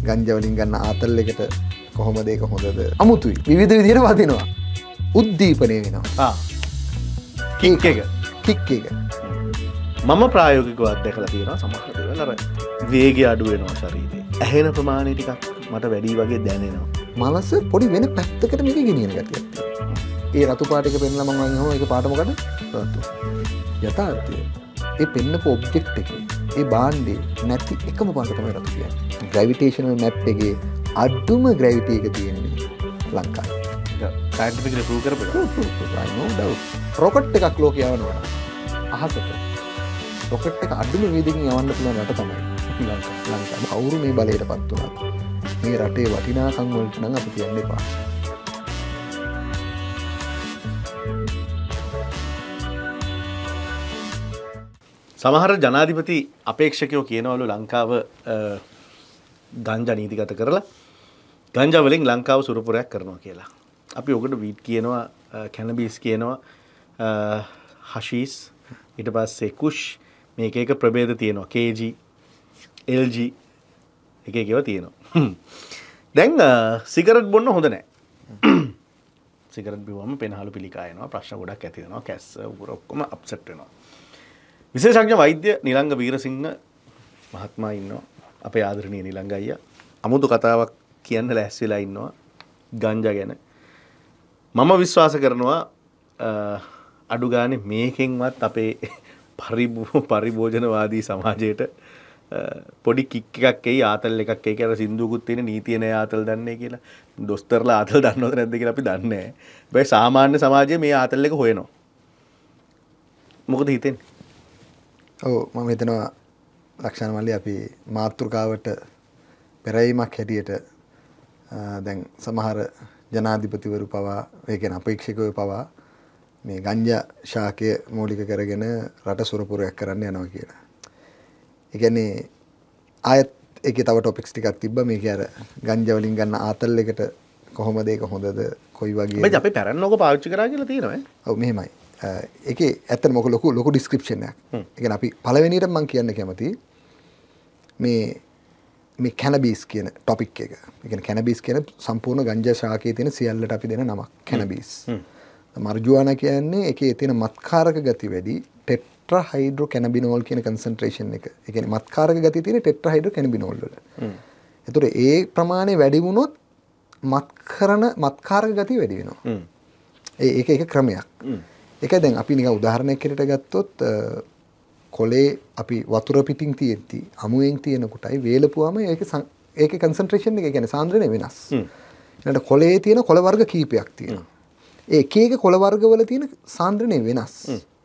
ගංජා වලින් ගන්න ආතල් එකට කොහොමද ඒක හොඳද අමුතුයි විවිධ විදිහට වදිනවා උද්දීපනය වෙනවා කික් එක මම ප්‍රායෝගිකව අත්දැකලා තියෙනවා සමහර දේවල් අර වේගය අඩු වෙනවා ශරීරේ ඇහෙන ප්‍රමාණය ටිකක් මට වැඩි වගේ දැනෙනවා මනස පොඩි වෙන පැත්තකට මේක ගෙනියන ගතියක් තියෙනවා ඒ රතු පාට එක පෙන්නලා මම වයින්නවා ඒක පාට මොකද රතු යථාර්ථය ඒ පෙන්නපු ඔබ්ජෙක්ට් එකේ ඒ බාණ්ඩේ නැති එකම පාට තමයි රතු කියන්නේ ග්‍රැවිටේෂනල් මැප් එකේ අඩුම ග්‍රැවිටි එක තියෙන්නේ ලංකාවේ සයින්ටිෆිකලි ප්‍රූව් කරපුවා no doubt රොකට් එකක් ලෝකේ යවනවා අහසට රොකට් එක අඩුම වේගකින් යවන්න පුළුවන් රට තමයි ලංකාව කවුරු මේ බලයටපත් වුණත් මේ රටේ වටිනාකම් වලට නම් අපි කියන්න එපා සමහර ජනාධිපති අපේක්ෂකයෝ කියනවලු ලංකාව ගංජා නීතිගත කරලා ගංජා වලින් ලංකාව සුරපුරයක් කරනවා කියලා. අපි ඔකට වීට් කියනවා කැනබිස් කියනවා හෂීස් ඊට පස්සේ කුෂ් මේක එක ප්‍රභේද තියෙනවා KG LG එක එක ඒවා තියෙනවා. දැන් සිගරට් බොන්න හොඳ නැහැ. සිගරට් බිව්වම පෙනහළු පිළිකා එනවා ප්‍රශ්න ගොඩක් ඇති වෙනවා කැස්ස උගුර ඔක්කොම අප්සෙට් වෙනවා. විශේෂඥ වෛද්‍ය නිලංග වීරසිංහ මහත්මයා ඉන්නවා අපේ ආදරණීය නිලංග අයියා අමුතු කතාවක් කියන්න ලෑස්ති වෙලා ඉන්නවා ගංජා ගැන මම විශ්වාස කරනවා අඩු ගානේ මේකෙන්වත් අපේ පරිභෝජනවාදී සමාජයට පොඩි කික් එකක් එයි ආතල් එකක් එයි කියලා සින්දුවකුත් තියෙන නීතිය නෑ ආතල් දන්නේ කියලා දොස්තරලා ආතල් දන්නවද නැද්ද කියලා අපි දන්නේ නැහැ. හැබැයි සාමාන්‍ය සමාජයේ මේ ආතල් එක හොයනවා. මොකද හිතෙන්නේ? ඔව් මම හිතනවා ලක්ෂණ මල්ලි අපි මාතෘකාවට පෙරීමක් හැටියට දැන් සමහර ජනාධිපතිවරු පවා ඒ කියන්නේ අපේක්ෂකවරු පවා මේ ගංජා ශාකය මූලික කරගෙන රට සුරපුරයක් කරන්න යනවා කියලා. ඒ කියන්නේ ආයත් ඒකේ තව ටොපික්ස් ටිකක් තිබ්බා මේක අර ගංජා වලින් ගන්න ආතල් එකට කොහොමද ඒක හොඳද කොයි වගේ මේ අපි පැරන්නෝක පාවිච්චි කරා කියලා තියෙනවා ඈ. ඔව් මෙහෙමයි. ඒකේ ඇත්තටම මොක ලොකු ඩිස්ක්‍රිප්ෂන් එකක්. ඒ කියන්නේ අපි පළවෙනියට මම කියන්න කැමති මේ කැනබිස් කියන ටොපික් එක. ඒ කියන්නේ කැනබිස් කියන සම්පූර්ණ ගංජා ශාකයේ තියෙන සියල්ලට අපි දෙන නමක් කැනබිස්. මර්ජුවානා කියන්නේ ඒකේ තියෙන මත්කාරක ගති වැඩි ටෙට්‍රා හයිඩ්‍රෝ කැනබිනෝල් කියන කන්සන්ට්‍රේෂන් එක. ඒ කියන්නේ මත්කාරක ගතිය තියෙන ටෙට්‍රා හයිඩ්‍රෝ කැනබිනෝල් වල. ඒතකොට ඒ ප්‍රමාණය වැඩි වුණොත් මත්කාරක ගතිය වැඩි වෙනවා. ඒක ක්‍රමයක්. ඒක දැන් අපි නිකන් උදාහරණයක් හැටියට ගත්තොත් කොලේ අපි වතුර පිටින් තියෙද්දි අමුයෙන් තියෙන කොටයි වේලපුවාම ඒකේ කන්සන්ට්‍රේෂන් එක කියන්නේ සාන්ද්‍රණය වෙනස්. ඊළඟට කොලේ තියෙන කොළ වර්ග කීපයක් තියෙනවා. ඒ එක එක කොළ වර්ගවල තියෙන සාන්ද්‍රණය වෙනස්.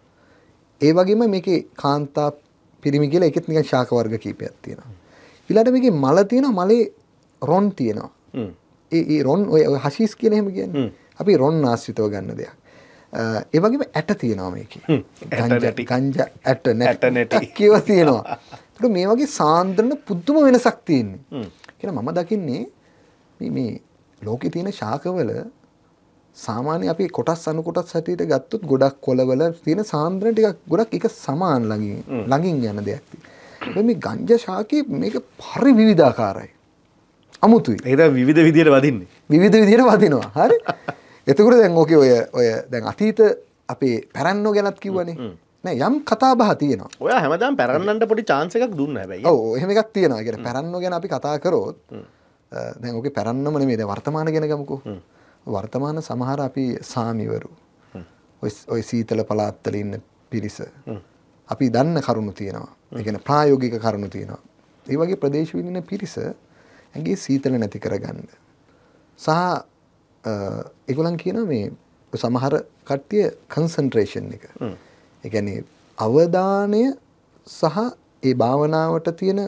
ඒ වගේම මේකේ කාන්තා පිරිමි කියලා ඒකෙත් නිකන් ශාක වර්ග කීපයක් තියෙනවා. ඊළඟට මේකේ මල තියෙනවා මලේ රොන් තියෙනවා. ඒ රොන් ඔය හෂීස් කියන එහෙම කියන්නේ. අපි රොන් ආශ්‍රිතව ගන්න දෙයක්. ඒ වගේම ඇට තියෙනවා මේකේ. ගංජා ඇට නැටි කියව තියෙනවා. ඒකට මේ වගේ සාන්ද්‍රණ පුදුම වෙනසක් තියෙන්නේ. කියන මම දකින්නේ මේ ලෝකේ තියෙන ශාකවල සාමාන්‍ය අපි කොටස් අනු කොටස් හැටියට ගත්තොත් ගොඩක් කොළවල තියෙන සාන්ද්‍රණ ටිකක් ගොඩක් එක සමාන ළඟින් යන දෙයක් තියෙනවා. මේ ගංජා ශාකේ මේක පරි විවිධාකාරයි. අමුතුයි. ඒක විවිධ විදියට වදින්නේ. විවිධ විදියට වදිනවා. හරි? එතකොට දැන් ඕකේ ඔය දැන් අතීත අපේ පැරන්නෝ ගැනත් කිව්වනේ. නෑ යම් කතා බහ තියෙනවා. ඔයා හැමදාම පැරන්නන්ට පොඩි chance එකක් දුන්නා හැබැයි. ඔව් එහෙම එකක් තියෙනවා. ඒ කියන්නේ පැරන්නෝ ගැන අපි කතා කරොත් දැන් ඕකේ පැරන්නම නෙමෙයි දැන් වර්තමාන ගැන ගමුකෝ. වර්තමාන සමහර අපි සාමිවරු ඔය සීතල පළාත්වල ඉන්න පිරිස අපි දන්න කරුණු තියෙනවා. ඒ කියන්නේ ප්‍රායෝගික කරුණු තියෙනවා. ඒ වගේ ප්‍රදේශවල ඉන්න පිරිස ඇඟේ සීතල නැති කරගන්න සහ ඒගොල්ලන් කියනවා මේ සමහර කට්ටිය කන්සන්ට්‍රේෂන් එක. ඒ කියන්නේ අවධානය සහ ඒ භාවනාවට තියෙන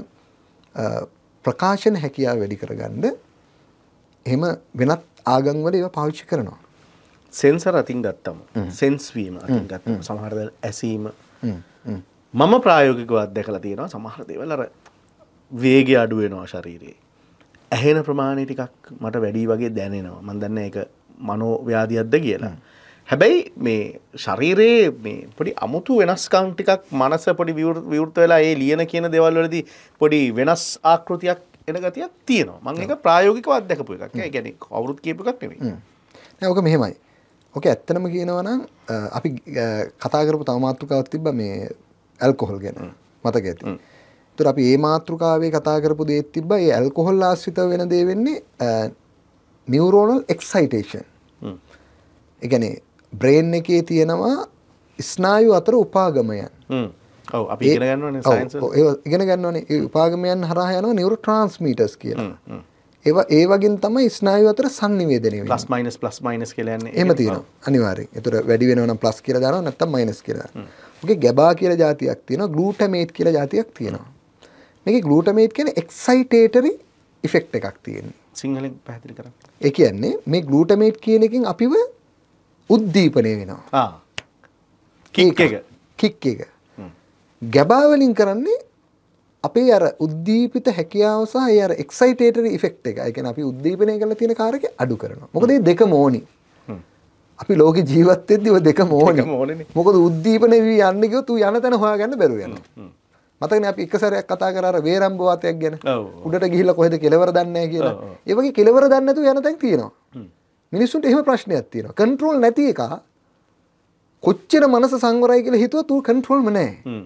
ප්‍රකාශන හැකියාව වැඩි කරගන්න එහෙම වෙනත් ආගම් වල ඒවා පාවිච්චි කරනවා. සෙන්සර් අතින් ගත්තම සෙන්ස් වීම අතින් ගත්තම සමහර දේවල් ඇසීම මම ප්‍රායෝගිකව අත්දැකලා තියෙනවා සමහර දේවල් අර වේගය අඩු වෙනවා ශරීරයේ. ඇහෙන ප්‍රමාණය ටිකක් මට වැඩි වගේ දැනෙනවා. මම දන්නේ ඒක මනෝව්‍යාධියක්ද කියලා. හැබැයි මේ ශරීරයේ මේ පොඩි අමුතු වෙනස්කම් ටිකක් මනස පොඩි විවෘත වෙලා ඒ ලියන කියන දේවල් වලදී පොඩි වෙනස් ආකෘතියක් එන ගතියක් තියෙනවා. මම ඒක ප්‍රායෝගිකව අත්දැකපු එකක්. ඒ කියන්නේ කවුරුත් කියපු එකක් නෙමෙයි. නෑ ඔක මෙහෙමයි. ඔක ඇත්තනම කියනවා නම් අපි කතා කරපු තව මාතෘකාවක් තිබ්බා මේ ඇල්කොහොල් ගැන. මතක ඇති. ඒතර අපි මේ මාතෘකාවේ කතා කරපු දේත් තිබ්බා. ඒ ඇල්කොහොල් ආශ්‍රිතව වෙන දේ වෙන්නේ නියුරෝනල් එක්සයිටේෂන්. ඒ කියන්නේ බ්‍රේන් එකේ තියෙනවා ස්නායු අතර උපාගමයන්. ඔව් අපි ඉගෙන ගන්නවනේ සයන්ස් වල. ඔව් ඉගෙන ගන්නවනේ. ඒ උපාගමයන් හරහා යනවා නියුරෝ ට්‍රාන්ස්මිටර්ස් කියලා. ඒ වගේම තමයි ස්නායු අතර සංනිවේදනය වෙන්නේ. ප්ලස් මයිනස් කියලා යන්නේ. එහෙම තියෙනවා. අනිවාර්යෙන්. ඒතර වැඩි වෙනවා නම් ප්ලස් කියලා දානවා නැත්නම් මයිනස් කියලා දානවා. ඔකේ ගැබා කියලා જાතියක් තියෙනවා. ග්ලූටමේට් කියලා જાතියක් තියෙනවා. මේකේ ග්ලූටමේට් කියන්නේ එක්සයිටේටරි ඉෆෙක්ට් එකක් තියෙනවා. සිංහලෙන් පැහැදිලි කරන්න. ඒ කියන්නේ මේ ග්ලූටමේට් කියන එකෙන් අපිව උද්දීපනය වෙනවා. කික් එක. ගැබා වලින් කරන්නේ අපේ අර උද්දීපිත හැකියාව සහ ඒ අර එක්සයිටේටරි ඉෆෙක්ට් එක. ඒ කියන්නේ අපි උද්දීපනය කරලා තියෙන කාර්යක අඩු කරනවා. මොකද මේ දෙකම ඕනි. අපි ලෝකේ ජීවත් වෙද්දී ඔය දෙකම ඕනි. මොකද උද්දීපන වී යන්නේ කිව්වොත් ඌ යන තැන හොයාගන්න බැරුව යනවා. මතකනේ අපි එක සැරයක් කතා කරා අර වේරම්බ වාතයක් ගැන. උඩට ගිහිල්ලා කොහෙද කෙලවර දන්නේ නැහැ කියලා. ඒ වගේ කෙලවර දන්නේ නැතුව යන තැන් තියෙනවා. මිනිස්සුන්ට එහෙම ප්‍රශ්නයක් තියෙනවා. කන්ට්‍රෝල් නැති එක කොච්චර මනස සංවරයි කියලා හිතුවත් ඌ කන්ට්‍රෝල්ම නැහැ.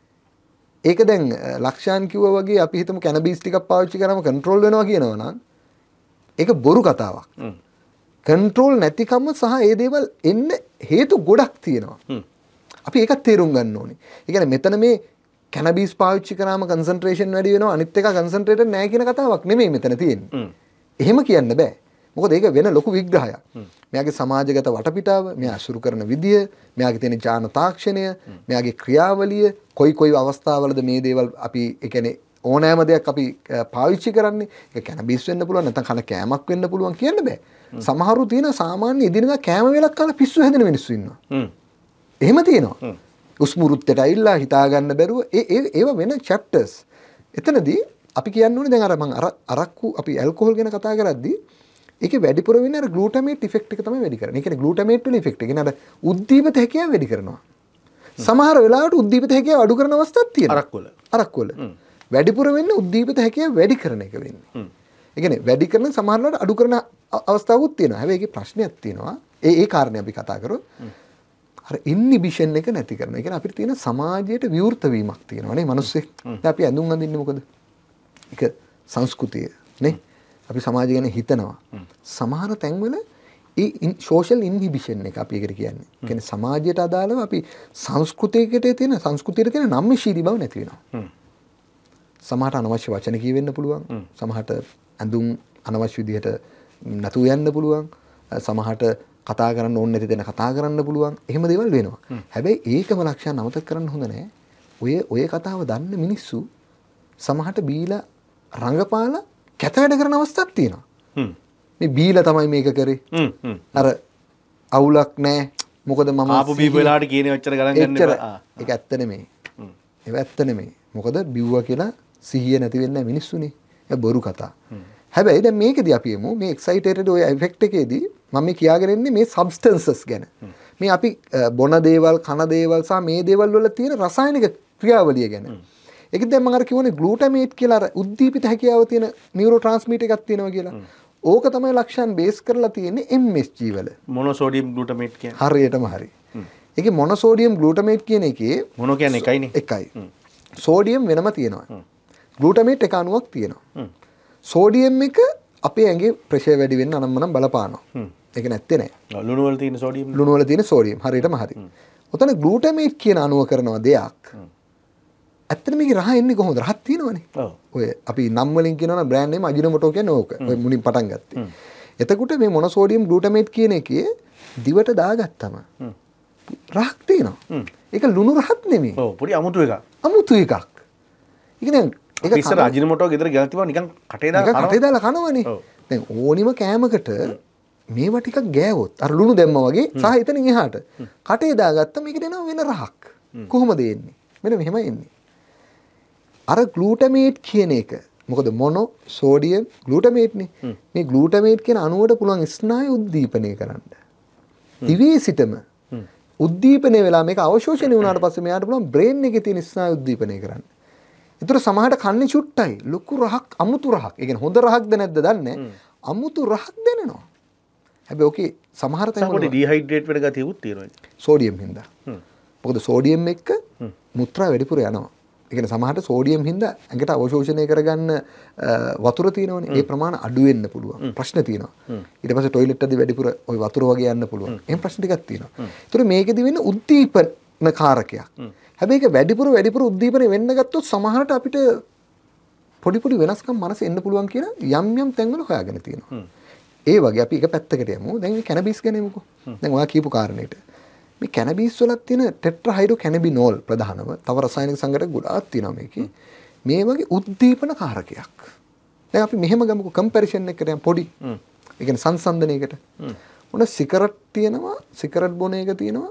ඒක දැන් ලක්ෂාන් කිව්වා වගේ අපි හිතමු කැනබිස් ටිකක් පාවිච්චි කරාම කන්ට්‍රෝල් වෙනවා කියනවා නම් ඒක බොරු කතාවක්. කන්ට්‍රෝල් නැතිකම සහ ඒ දේවල් එන්න හේතු ගොඩක් තියෙනවා. අපි ඒකත් තේරුම් ගන්න ඕනේ. ඒ කියන්නේ මෙතන මේ කැනබිස් පාවිච්චි කරාම කන්සන්ට්‍රේෂන් වැඩි වෙනවා අනිත් එක කන්සන්ට්‍රේටඩ් නැහැ කියන කතාවක් නෙමෙයි මෙතන තියෙන්නේ. එහෙම කියන්න බෑ. මොකද ඒක වෙන ලොකු විග්‍රහයක්. මෙයාගේ සමාජගත වටපිටාව, මෙයා අසුරු කරන විදිය, මෙයාගේ තියෙන ඥාන තාක්ෂණය, මෙයාගේ ක්‍රියාවලිය, කොයි අවස්ථාවලද මේ දේවල් අපි ඒ කියන්නේ ඕනෑම දෙයක් අපි පාවිච්චි කරන්නේ. ඒක කැනබිස් වෙන්න පුළුවන්, නැත්නම් කන කෑමක් වෙන්න පුළුවන් කියන්න බෑ. සමහරු තියෙන සාමාන්‍ය ඉදිනදා කෑම වේලක් කාලා පිස්සු හැදෙන මිනිස්සු ඉන්නවා. එහෙම තියෙනවා. උස්මුරුත්තට ඇවිල්ලා හිතා ගන්න බැරුව ඒව වෙන චැප්ටර්ස්. එතනදී අපි කියන්න ඕනේ දැන් අර මම අරක්කු අපි ඇල්කොහොල් ගැන කතා කරද්දී ඒකේ වැඩිපුර වෙන්නේ අර ග්ලූටමේට් ඉෆෙක්ට් එක තමයි වැඩි කරන්නේ. ඒ කියන්නේ ග්ලූටමේට් වල ඉෆෙක්ට් එක. කියන්නේ අර උද්දීපත හැකියාව වැඩි කරනවා. සමහර වෙලාවට උද්දීපත හැකියාව අඩු කරන අවස්ථාවක් තියෙනවා. අරක්කු වල. වැඩිපුර වෙන්නේ උද්දීපත හැකියාව වැඩි කරන එක වෙන්නේ. ඒ කියන්නේ වැඩි කරන සමහර වෙලාවට අඩු කරන අවස්ථාවකුත් තියෙනවා. හැබැයි ඒකේ ප්‍රශ්නයක් තියෙනවා. ඒ කාරණේ අපි කතා කරොත් අර ඉන්හිබිෂන් එක නැති කරනවා. ඒ කියන්නේ අපිට තියෙන සමාජයට විවෘත වීමක් තියෙනවා නේ මිනිස්සෙක්. දැන් අපි ඇඳුම් අඳින්නේ මොකද? ඒක සංස්කෘතිය නේ. අපි සමාජය ගැන හිතනවා. සමහර තැන්වල ඒ සෝෂල් ඉන්හිබිෂන් එක අපි ඒකට කියන්නේ. ඒ කියන්නේ සමාජයට අදාළව අපි සංස්කෘතියකට තියෙන නම්‍යශීලී බව නැති වෙනවා. සමහරට අනවශ්‍ය වචන කියවෙන්න පුළුවන්. සමහරට ඇඳුම් අනවශ්‍ය විදිහට නැතුව යන්න පුළුවන්. සමහරට කතා කරන්න ඕනේ නැති දෙන කතා කරන්න පුළුවන්. එහෙම දේවල් වෙනවා. හැබැයි ඒකම ලක්ෂණ අමතක කරන්න හොඳ නැහැ. ඔය කතාව දන්න මිනිස්සු සමහරට බීලා රංගපාලා කැත වැඩ කරන අවස්ථාවක් තියෙනවා. මේ බීලා තමයි මේක කරේ. අර අවුලක් නැහැ. මොකද මම ආපු බීපු වෙලාවට කියන්නේ ඔච්චර ගණන් ගන්න එපා. ඒක ඇත්ත නෙමෙයි. ඒක ඇත්ත නෙමෙයි. මොකද බිව්වා කියලා සිහිය නැති වෙන්නේ මිනිස්සුනේ. ඒක බොරු කතා. හැබැයි දැන් මේකදී අපි යමු මේ එක්සයිටේටඩ් ඔය ඉෆෙක්ට් එකේදී මම මේ කියාගෙන ඉන්නේ මේ සබ්ස්ටන්සස් ගැන. මේ අපි බොන දේවල්, කන දේවල් සහ මේ දේවල් වල තියෙන රසායනික ක්‍රියාවලිය ගැන. ඒකද දැන් මම අර කියවනේ ග්ලූටමේට් කියලා අර උද්දීපිත හැකියාව තියෙන නියුරෝ ට්‍රාන්ස්මිටර් එකක් තියෙනවා කියලා. ඕක තමයි ලක්ෂණ බේස් කරලා තියෙන්නේ MSG වල. මොනෝසෝඩියම් ග්ලූටමේට් කියන්නේ. හරියටම හරි. ඒකේ මොනෝසෝඩියම් ග්ලූටමේට් කියන එකේ මොනෝ කියන්නේ එකයිනේ. එකයි. සෝඩියම් වෙනම තියෙනවා. ග්ලූටමේට් එක අණුවක් තියෙනවා. සෝඩියම් එක අපේ ඇඟේ ප්‍රෙෂර් වැඩි වෙන්න අනම්මනම් බලපානවා. ඒක නැත්තේ නෑ. ලුණු වල තියෙන සෝඩියම්. ලුණු වල තියෙන සෝඩියම් හරියටම හරි. ඔතන ග්ලූටමේට් කියන අණුව කරනවා දෙයක්. ඇත්තටම මේකේ රහ එන්නේ කොහොමද? රහක් තියෙනවනේ. ඔය අපි නම් වලින් කියනවා නම් බ්‍රෑන්ඩ් නේම අජිනෝමෝටෝ කියන්නේ ඕක. ඔය මුලින් පටන් ගත්තේ. එතකොට මේ මොනෝසෝඩියම් ග්ලූටමේට් කියන එකේ දිවට දාගත්තම රහක් තියෙනවා. ඒක ලුණු රහක් නෙමෙයි. ඔව් පොඩි අමුතු එකක්. අමුතු එකක්. ඒක දැන් ඒක ඉස්සර අජිනෝමෝටෝ ගෙදර ගෙනත් තිබුණා නිකන් කටේ දාලා කනවනේ. දැන් ඕනිම කෑමකට මේවා ටිකක් ගෑවොත් අර ලුණු දැම්මා වගේ සහ එතනින් එහාට කටේ දාගත්ත මේකට එනවා වෙන රහක්. කොහොමද එන්නේ? මෙන්න මෙහෙම එන්නේ. අර ග්ලූටමේට් කියන එක මොකද මොනෝ සෝඩියම් ග්ලූටමේට්නේ. මේ ග්ලූටමේට් කියන අණුවට පුළුවන් ස්නායු උද්දීපනය කරන්න. දිවේ සිටම උද්දීපනය වෙලා මේක අවශෝෂණය වුණාට පස්සේ මෙයාට පුළුවන් බ්‍රේන් එකේ තියෙන ස්නායු උද්දීපනය කරන්න. ඒතර සමහරට කන්නේ චුට්ටයි. ලොකු රහක්, අමුතු රහක්. ඒ කියන්නේ හොඳ රහක්ද නැද්ද දන්නේ. අමුතු රහක් දැනෙනවා. හැබැයි ඕකේ සමහර තැන්වල ඩිහයිඩ්‍රේට් වෙන ගතියකුත් තියෙනවා. සෝඩියම් හින්දා. මොකද සෝඩියම් එක්ක මුත්‍රා වැඩිපුර යනවා. ඒ කියන්නේ සමහරට සෝඩියම් හින්දා ඇඟට අවශෝෂණය කරගන්න වතුර තියෙනවනේ. ඒ ප්‍රමාණය අඩු වෙන්න පුළුවන්. ප්‍රශ්න තියෙනවා. ඊට පස්සේ টয়ලට් එකදී වැඩිපුර ওই වතුර වගේ යන්න පුළුවන්. එහෙම ප්‍රශ්න ටිකක් තියෙනවා. ඒතර මේකෙදි වෙන්නේ උද්දීපන කාරකයක්. හැබැයි ඒක වැඩිපුර උද්දීපන වෙන්න ගත්තොත් සමහරට අපිට පොඩි වෙනස්කම් මනස එන්න පුළුවන් කියන යම් තැන්වල හොයාගෙන තියෙනවා. ඒ වගේ අපි එක පැත්තකට යමු. දැන් මේ කැනබිස් ගැන යමුකෝ. දැන් ඔයා කියපු කාරණේට. මේ කැනබිස් වල තියෙන ටෙට්‍රාහයිඩ්‍රෝ කැනබිනෝල් ප්‍රධානම තව රසායනික සංඝටක ගොඩාක් තියෙනවා මේකේ. මේ වගේ උද්දීපන කාරකයක්. දැන් අපි මෙහෙම ගමුකෝ කම්පැරිසන් එකකට යමු පොඩි. ඒ කියන්නේ සංසන්දනයකට. මොන සිගරට් තියෙනවා, සිගරට් බොන එක තියෙනවා.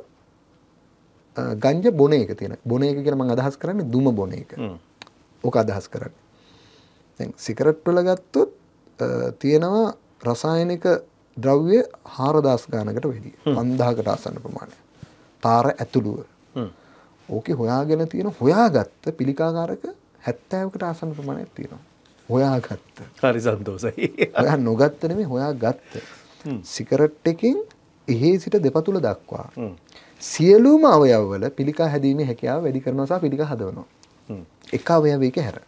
ගංජා බොන එක තියෙනවා. බොන එක කියන මම අදහස් කරන්නේ දුම බොන එක. ඕක අදහස් කරන්නේ. දැන් සිගරට් වල ගත්තොත් තියෙනවා රසායනික ද්‍රව්‍ය 4000 ගානකට වැඩි. 5000කට ආසන්න ප්‍රමාණයක්. තාර ඇතුළුව. ඕකේ හොයාගත්ත පිළිකාකාරක 70කට ආසන්න ප්‍රමාණයක් තියෙනවා. හොයාගත්ත. හරි සන්තෝෂයි. හොයා නොගත්ත නෙමෙයි හොයාගත්ත. සිගරට් එකෙන් එහේ සිට දෙපතුල දක්වා සියලුම අවයවවල පිළිකා හැදීමේ හැකියාව වැඩි කරනවා සහ පිළිකා හදවනවා. එක අවයවයක හැර.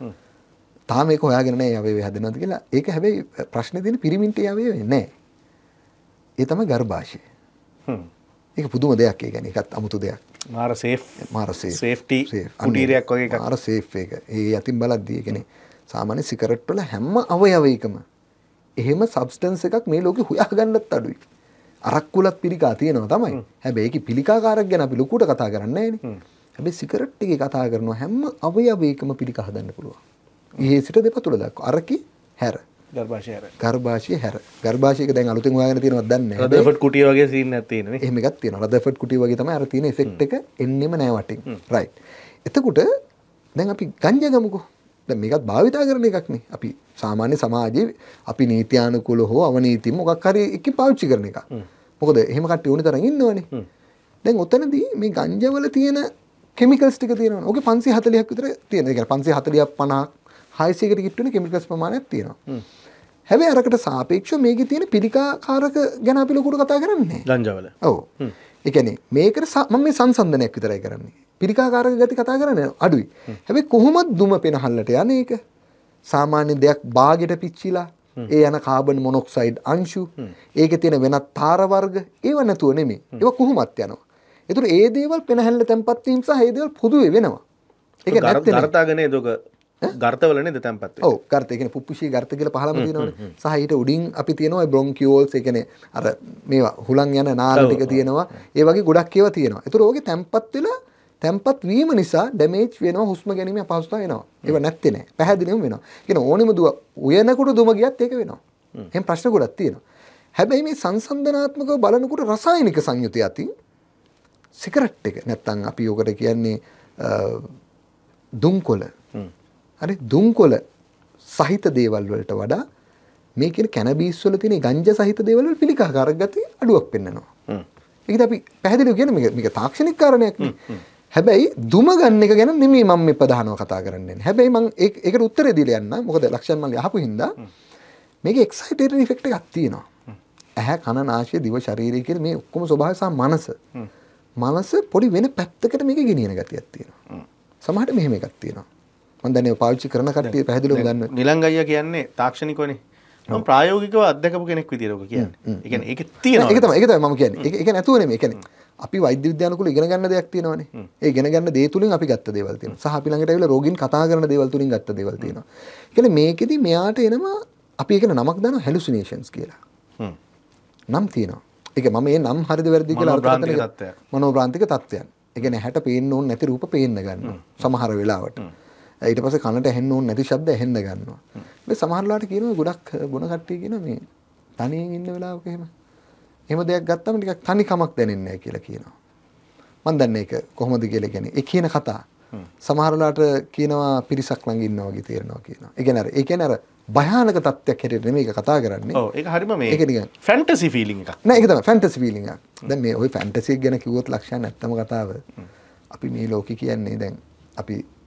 තාම ඒක හොයාගෙන නැහැ අවයවය හැදෙනවද කියලා. ඒක හැබැයි ප්‍රශ්නේ තියෙන පිරිමින්ට අවයවය නැහැ. ඒ තමයි ගර්භාෂය. ඒක පුදුම දෙයක්. ඒ කියන්නේ ඒකත් අමුතු දෙයක්. මාර සේෆ්ටි කුටීරයක් වගේ එකක්. මාර සේෆ් එක. ඒ යතින් බලද්දී ඒ කියන්නේ සාමාන්‍ය සිගරට් වල හැම අවයවයකම එහෙම සබ්ස්ටන්ස් එකක් මේ ලෝකේ හොයාගන්නත් අඩුයි. අරක්කුලත් පිළිකා තියෙනවා තමයි. හැබැයි ඒකේ පිළිකාකාරක ගැන අපි ලොකුට කතා කරන්නේ නැහැනේ. හැබැයි සිගරට් එකේ කතා කරනවා හැම අවයවයකම පිළිකා හදන්න පුළුවන්. ඊයේ සිට දෙපතුල දක්වා අරකි හැර. ගර්භාෂය හැර. ගර්භාෂයක දැන් අලුතෙන් හොයාගෙන තියෙනවද දන්නේ නැහැ. රදර්ෆර්ඩ් කුටිය වගේ සීන් එකක් තියෙනවා නේ. එහෙම එකක් තියෙනවා. රදර්ෆර්ඩ් කුටිය වගේ තමයි අර තියෙන ඉෆෙක්ට් එක එන්නෙම නැහැ වටින්. රයිට්. එතකොට දැන් අපි ගංජා ගමුකෝ. දැන් මේකත් භාවිතා කරන එකක් නේ. අපි සාමාන්‍ය සමාජයේ අපි නීත්‍යානුකූල හෝ අවනීති මොකක් හරි එකකින් පාවිච්චි කරන එක. මොකද එහෙම කට්ටිය ඕනි තරම් ඉන්නවනේ. දැන් ඔතනදී මේ ගංජා වල තියෙන කිමිකල්ස් ටික තියෙනවා. ඕකේ 540ක් විතර තියෙනවා. ඒ කියන්නේ 540ක් 50ක් 600කට කිට්ටුනේ කිමිකල්ස් ප්‍රමාණයක් තියෙනවා. හැබැයි අරකට සාපේක්ෂව මේකේ තියෙන පිළිකාකාරක ගැන අපි ලොකුට කතා කරන්නේ නැහැ. ගංජා වල. ඔව්. ඒ කියන්නේ මේකට මම මේ සංසන්දනයක් විතරයි කරන්නේ. පිළිකාකාරක ගති කතා කරන්නේ අඩුයි. හැබැයි කොහොමද දුම පෙනහල්ලට යන්නේ ඒක? සාමාන්‍ය දෙයක් බාගෙට පිච්චිලා ඒ යන කාබන් මොනොක්සයිඩ් අංශු ඒකේ තියෙන වෙනත් තාර වර්ග ඒව නැතුව නෙමෙයි. ඒව කොහොමත් යනවා. ඒතර ඒ දේවල් පෙනහැල්ල තැම්පත් වීම සහ ඒ දේවල් පොදුවේ වෙනවා. ඒක නැත්නම් ගර්තාගනේ දොක ගර්තවල නේද තැම්පත් වෙන්නේ. ඔව් ගර්ත. ඒ කියන්නේ පුප්පුෂී ගර්ත කියලා පහළම තියෙනවනේ. සහ ඊට උඩින් අපි තියෙනවා බ්‍රොන්කියෝල්ස් ඒ කියන්නේ අර මේවා හුලං යන නාල ටික තියෙනවා. ඒ වගේ ගොඩක් ඒවා තියෙනවා. ඒතර ඕකේ තැම්පත් වෙලා තැම්පත් වීම නිසා ඩැමේජ් වෙනවා හුස්ම ගැනීම අපහසුතාව වෙනවා. ඒව නැත්තේ නෑ. පැහැදිලිවම වෙනවා. කියන ඕනෙම දුව උයනකොට දුම ගියත් ඒක වෙනවා. එහෙනම් ප්‍රශ්න ගොඩක් තියෙනවා. හැබැයි මේ සංසන්දනාත්මකව බලනකොට රසායනික සංයුතිය අතින් සිගරට් එක නැත්තම් අපි යෝකට කියන්නේ දුම්කොළ. හරි දුම්කොළ සහිත දේවල් වලට වඩා මේ කියන කැනබිස් වල තියෙන ගංජා සහිත දේවල් වල පිළිකාකාරක ගතිය අඩුවක් පෙන්වනවා. ඒකද අපි පැහැදිලිව කියන්නේ මේක තාක්ෂණික කාරණයක් නේ. හැබැයි දුම ගන්න එක ගැන නෙමෙයි මම මේ ප්‍රධානව කතා කරන්නේ. හැබැයි මම ඒකට උත්තරේ දීලා යන්න. මොකද ලක්ෂණ මල්ලි අහපු හින්දා මේකේ එක්සයිටේටරි ඉෆෙක්ට් එකක් තියෙනවා. ඇහැ කන නාසය දිව ශරීරය කියන මේ ඔක්කොම ස්වභාවය සහ මනස. මනස පොඩි වෙන පැත්තකට මේක ගෙනියන ගතියක් තියෙනවා. සමහරට මෙහෙම එකක් තියෙනවා. මම දැන් ඒක පාවිච්චි කරන කට්ටිය පැහැදිලිව ගන්න. නිලංග අයියා කියන්නේ තාක්ෂණිකවනේ. මම ප්‍රායෝගිකව අත්දකපු කෙනෙක් විදියට ඔක කියන්නේ. ඒ කියන්නේ ඒකේ තියෙනවා. ඒක තමයි මම කියන්නේ. ඒක නැතුව නෙමෙයි. ඒ කියන්නේ අපි වෛද්‍ය විද්‍යානුකූල ඉගෙන ගන්න දෙයක් තියෙනවානේ. ඒ ඉගෙන ගන්න දේ තුලින් අපි ගත්ත දේවල් තියෙනවා. සහ අපි ළඟට ඇවිල්ලා රෝගීන් කතා කරන දේවල් තුලින් ගත්ත දේවල් තියෙනවා. ඒ කියන්නේ මේකෙදි මෙයාට එනවා අපි ඒකට නමක් දානවා හැලුසිනේෂන්ස් කියලා. නම් තියෙනවා. ඒක මම මේ නම් හරිද වැරදිද කියලා අර්ථකථන මනෝභ්‍රාන්තික තත්ත්වයන්. ඒ කියන්නේ හැට පේන්න ඕන නැති රූප පේන්න ගන්නවා. සමහර වෙලාවට. ඊට පස්සේ කනට ඇහෙන්න ඕන නැති ශබ්ද ඇහෙන්න ගන්නවා. මේ සමහර වෙලාවට කියනවා ගොඩක් බොන කට්ටිය කියනවා මේ තනියෙන් ඉන්න වෙලාවක එහෙම දෙයක් ගත්තම ටිකක් තනිකමක් දැනෙන්නේ නැහැ කියලා කියනවා. මම දන්නේ ඒක කොහොමද කියලා කියන්නේ. ඒ කියන කතා සමහර වෙලාවට කියනවා පිරිසක් ළඟ ඉන්නවා වගේ තේරෙනවා කියනවා. ඒ කියන්නේ අර භයානක තත්ත්වයක් හැටියට නෙමෙයි ඒක කතා කරන්නේ. ඔව් ඒක හරිම මේ ඒක නිකන් ෆැන්ටසි ෆීලිං එකක්. නෑ ඒක තමයි ෆැන්ටසි ෆීලිං එකක්. දැන් මේ ওই ෆැන්ටසි එක ගැන කිව්වොත් ලක්ෂණ නැත්තම කතාව. අපි මේ ලෝකේ කියන්නේ දැන් අපි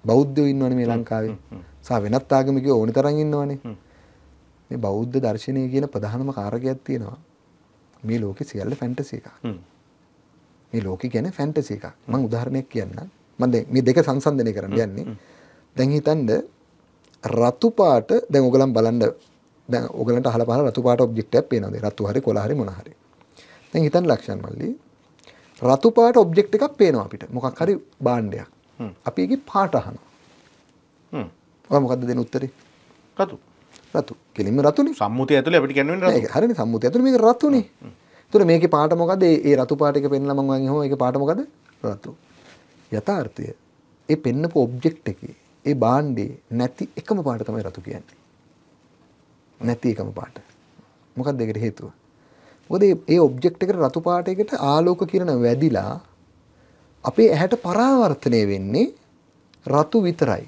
බෞද්ධයෝ ඉන්නවනේ මේ ලංකාවේ. සහ වෙනත් ආගමිකයෝ ඕනි තරම් ඉන්නවනේ. මේ බෞද්ධ දර්ශනය කියන ප්‍රධානම කාරකයක් තියෙනවා. මේ ලෝකේ සියල්ල ෆැන්ටසි එකක්. මේ ලෝකේ කියන්නේ ෆැන්ටසි එකක්. මම උදාහරණයක් කියන්නම්. මම දැන් මේ දෙක සංසන්දනය කරන්න යන්නේ. දැන් හිතන්න රතු පාට දැන් ඔයගලන් බලන්න දැන් ඔයගලන්ට අහලා පහලා රතු පාට ඔබ්ජෙක්ට් එකක් පේනවාද? රතු හරි කොළ හරි මොන හරි. දැන් හිතන්න ලක්ෂණ මල්ලි රතු පාට ඔබ්ජෙක්ට් එකක් පේනවා අපිට. මොකක් හරි භාණ්ඩයක්. අපි ඒකේ පාට අහනවා. ඔය මොකද්ද දෙන උත්තරේ? රතු. රතු. කෙලින්ම රතුනේ. සම්මුතිය ඇතුලේ අපිට කියන්න වෙන්නේ රතු. ඒක හරිනේ සම්මුතිය ඇතුලේ මේක රතුනේ. ඒතර මේකේ පාට මොකද්ද? ඒ රතු පාට එක පෙන්නලා මම වගේ හොම ඒකේ පාට මොකද්ද? රතු. යථාර්ථය ඒ පෙන්නපු ඔබ්ජෙක්ට් එකේ ඒ භාණ්ඩේ නැති එකම පාට තමයි රතු කියන්නේ. නැති එකම පාට. මොකක්ද ඒකට හේතුව? මොකද ඒ ඔබ්ජෙක්ට් එකට රතු පාටයකට ආලෝක කිරණ වැදිලා අපේ ඇහැට පරාවර්තනය වෙන්නේ රතු විතරයි.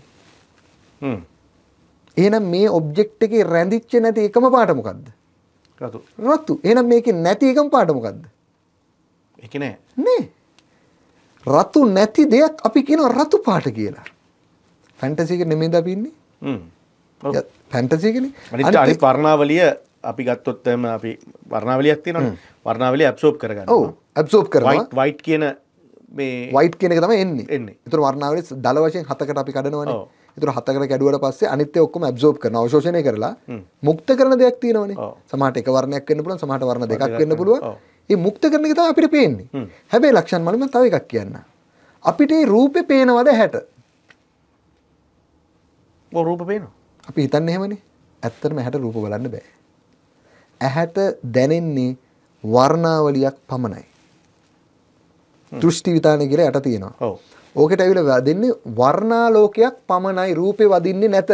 එහෙනම් මේ ඔබ්ජෙක්ට් එකේ රැඳිච්ච නැති එකම පාට මොකද්ද? රතු. රතු. එහෙනම් මේකේ නැති එකම පාට මොකද්ද? ඒක නෑ. නේ. රතු නැති දෙයක් අපි කියනවා රතු පාට කියලා. ෆැන්ටසි එක නෙමෙයිද අපි ඉන්නේ? ෆැන්ටසි එකනේ. අනිත් වර්ණාවලිය අපි ගත්තොත් එම අපි වර්ණාවලියක් තියෙනවනේ. වර්ණාවලිය ඇබ්සෝබ් කරගන්න. ඔව් ඇබ්සෝබ් කරනවා. වයිට් කියන මේ වයිට් කියන එක තමයි එන්නේ. එන්නේ. ඒතර වර්ණාවලිය දල වශයෙන් 7කට අපි කඩනවනේ. ඒතර 7කට කැඩුවට පස්සේ අනිත් ඒවා ඔක්කොම ඇබ්සෝබ් කරනවා. අවශෝෂණය කරලා මුක්ත කරන දෙයක් තියෙනවනේ. සමහරට එක වර්ණයක් වෙන්න පුළුවන්, සමහරට වර්ණ දෙකක් වෙන්න පුළුවන්. මේ මුක්ත කරන එක තමයි අපිට පේන්නේ. හැබැයි ලක්ෂණ මල්ලි මම තව එකක් කියන්න. අපිට මේ රූපේ පේනවද ඇහැට? ඔව් රූප පේනවා. අපි හිතන්නේ එහෙමනේ. ඇත්තටම ඇහැට රූප බලන්න බෑ. ඇහැට දැනෙන්නේ වර්ණාවලියක් පමණයි. දෘෂ්ටි විතානය කියලා යට තියෙනවා. ඔව්. ඕකට ඇවිල්ලා වදින්නේ වර්ණාලෝකයක් පමණයි රූපේ වදින්නේ නැත.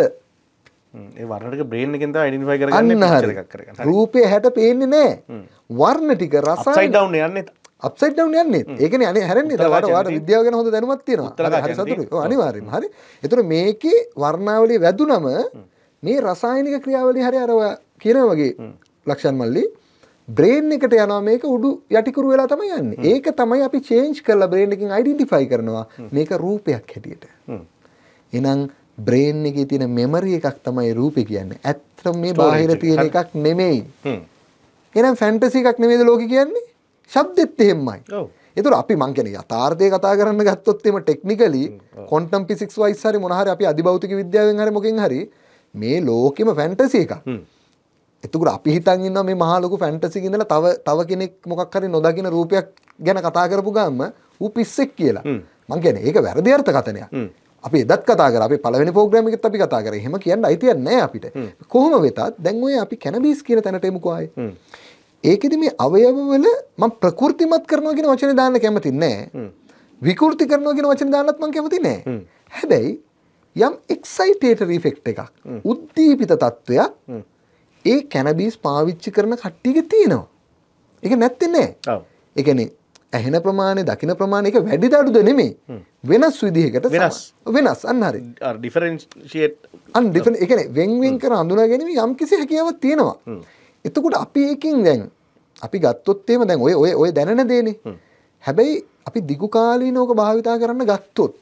ඒ වර්ණ ටික බ්‍රේන් එකෙන් තමයි අයිඩෙන්ටිෆයි කරගන්නේ පික්චර් එකක් කරගන්න. රූපේ ඇහැට පේන්නේ නැහැ. වර්ණ ටික රසායන අප්සයිඩ් ඩවුන් යන්නේ. අප්සයිඩ් ඩවුන් යන්නේ. ඒකනේ අනේ හැරෙන්නේ. වාට විද්‍යාව ගැන හොඳ දැනුමක් තියෙනවා. හරි සතුටුයි. ඔව් අනිවාර්යෙන්ම. හරි. ඒතර මේකේ වර්ණාවලිය වැදුනම මේ රසායනික ක්‍රියාවලිය හරි අර කියනවා වගේ ලක්ෂණ මල්ලි බ්‍රේන් එකට යනවා මේක උඩු යටිකුරු වෙලා තමයි යන්නේ. ඒක තමයි අපි චේන්ජ් කරලා බ්‍රේන් එකකින් අයිඩෙන්ටිෆයි කරනවා මේක රූපයක් හැටියට. එහෙනම් බ්‍රේන් එකේ තියෙන මෙමරි එකක් තමයි රූපේ කියන්නේ. ඇත්තටම මේ බාහිර තියෙන එකක් නෙමෙයි. එහෙනම් ෆැන්ටසි එකක් නෙමෙයිද ලෝකේ කියන්නේ? ශබ්දෙත් එහෙමයි. ඔව්. ඒතර අපි මං කියන්නේ යථාර්ථය කතා කරන්න ගත්තොත් එimhe ටෙක්නිකලි ක්වොන්ටම් ෆිසික්ස් වයිස් හරි මොන හරි අපි අධිභෞතික විද්‍යාවෙන් හරි මොකෙන් හරි මේ ලෝකෙම ෆැන්ටසි එකක්. එතකොට අපි හිතන් ඉන්නවා මේ මහා ලොකු ෆැන්ටසි එකේ ඉඳලා තව කෙනෙක් මොකක් හරි නොදකින රූපයක් ගැන කතා කරපු ගාම ඌ පිස්සෙක් කියලා. මං කියන්නේ ඒක වැරදි අර්ථකථනයක්. අපි එදත් කතා කරා. අපි පළවෙනි ප්‍රෝග්‍රෑම් එකෙත් අපි කතා කරා. එහෙම කියන්න අයිතියක් නැහැ අපිට. කොහොම වෙතත් දැන් ඔය අපි කැනබිස් කියන තැනට එමුකෝ ආයේ. ඒකෙදි මේ අවයවවල මම ප්‍රකෘතිමත් කරනවා කියන වචනේ දාන්න කැමති නැහැ. විකෘති කරනවා කියන වචනේ දාන්නත් මම කැමති නැහැ. හැබැයි යම් එක්සයිටේටරි ඉෆෙක්ට් එකක් උද්දීපිත තත්වයක් ඒ කැනබිස් පාවිච්චි කරන කට්ටියගේ තියෙනවා. ඒක නැත්තේ නෑ. ඔව්. ඒ කියන්නේ ඇහෙන ප්‍රමාණය, දකින ප්‍රමාණය ඒක වැඩි දඩුද නෙමෙයි. වෙනස් විදිහකට වෙනස් අන්න හරි. අර ඩිෆරෙන්ෂියේට් ඒ කියන්නේ වෙන් කර හඳුනා ගැනීම යම් කිසි හැකියාවක් තියෙනවා. එතකොට අපි ඒකෙන් දැන් අපි ගත්තොත් එහෙම දැන් ඔය දැනෙන දේනේ. හැබැයි අපි දිගු කාලීනවක භාවිතා කරන්න ගත්තොත්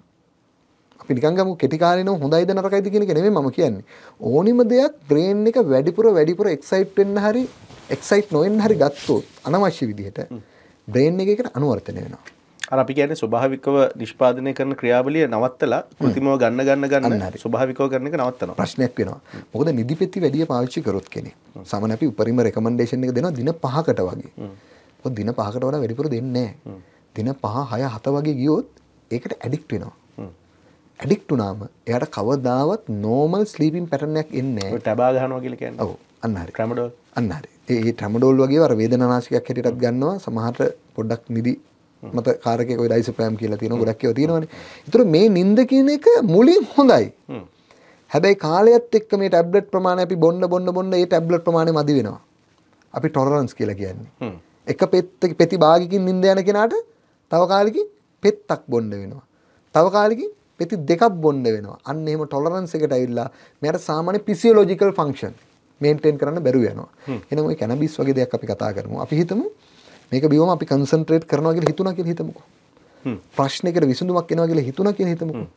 අපි නිකන් ගමු කෙටි කාලීනව හොඳයිද නරකයිද කියන එක නෙමෙයි මම කියන්නේ. ඕනිම දෙයක් බ්‍රේන් එක වැඩිපුර එක්සයිට් වෙන්න හරි එක්සයිට් නොවෙන්න හරි ගත්තොත් අනවශ්‍ය විදිහට බ්‍රේන් එකේකට අනුවර්තනය වෙනවා. අර අපි කියන්නේ ස්වභාවිකව නිෂ්පාදනය කරන ක්‍රියාවලිය නවත්තලා කෘත්‍රිමව ගන්න ස්වභාවිකව කරන එක නවත්තනවා. ප්‍රශ්නයක් වෙනවා. මොකද නිදිපෙති වැඩි පාවිච්චි කරොත් කෙනෙක්. සමහර අපි උපරිම රෙකමෙන්ඩේෂන් එක දෙනවා දින 5කට වගේ. මොකද දින 5කට වඩා වැඩිපුර දෙන්නේ නැහැ. දින 5 6 7 වගේ ගියොත් ඒකට ඇඩික්ට් වෙනවා. ඇඩික්ට් වුණාම එයාට කවදාවත් නෝමල් ස්ලීපින් පැටර්න් එකක් එන්නේ නැහැ. ඔය ටැබා ගන්නවා කියලා කියන්නේ. ඔව් අන්න හරි. ට්‍රැමඩෝල්. අන්න හරි. ඒ ට්‍රැමඩෝල් වගේ අර වේදනානාශකයක් හැටියටත් ගන්නවා. සමහරට පොඩ්ඩක් නිදි මත කාරකේ ඔය ඩයිසොප්‍රෑම් කියලා තියෙනවා. ගොඩක් ඒවා තියෙනවනේ. ඒතර මේ නිින්ද කියන එක මුලින් හොඳයි. හැබැයි කාලයත් එක්ක මේ ටැබ්ලට් ප්‍රමාණය අපි බොන්න ඒ ටැබ්ලට් ප්‍රමාණය මදි වෙනවා. අපි ටොලරන්ස් කියලා කියන්නේ. එක පෙති භාගිකින් නිින්ද යන කෙනාට තව කාලෙකින් පෙත්තක් බොන්න වෙනවා. තව කාලෙකින් පෙති දෙකක් බොන්න වෙනවා. අන්න එහෙම ටොලරන්ස් එකට ඇවිල්ලා මෙයාට සාමාන්‍ය ෆිසියොලොජිකල් ෆන්ක්ෂන් මේන්ටේන් කරන්න බැරුව යනවා. එහෙනම් ඔය කැනබිස් වගේ දෙයක් අපි කතා කරමු. අපි හිතමු මේක බිවම අපි කන්සන්ට්‍රේට් කරනවා කියලා හිතුණා කියලා හිතමුකෝ. ප්‍රශ්නයකට විසඳුමක් එනවා කියලා හිතුණා කියලා හිතමුකෝ.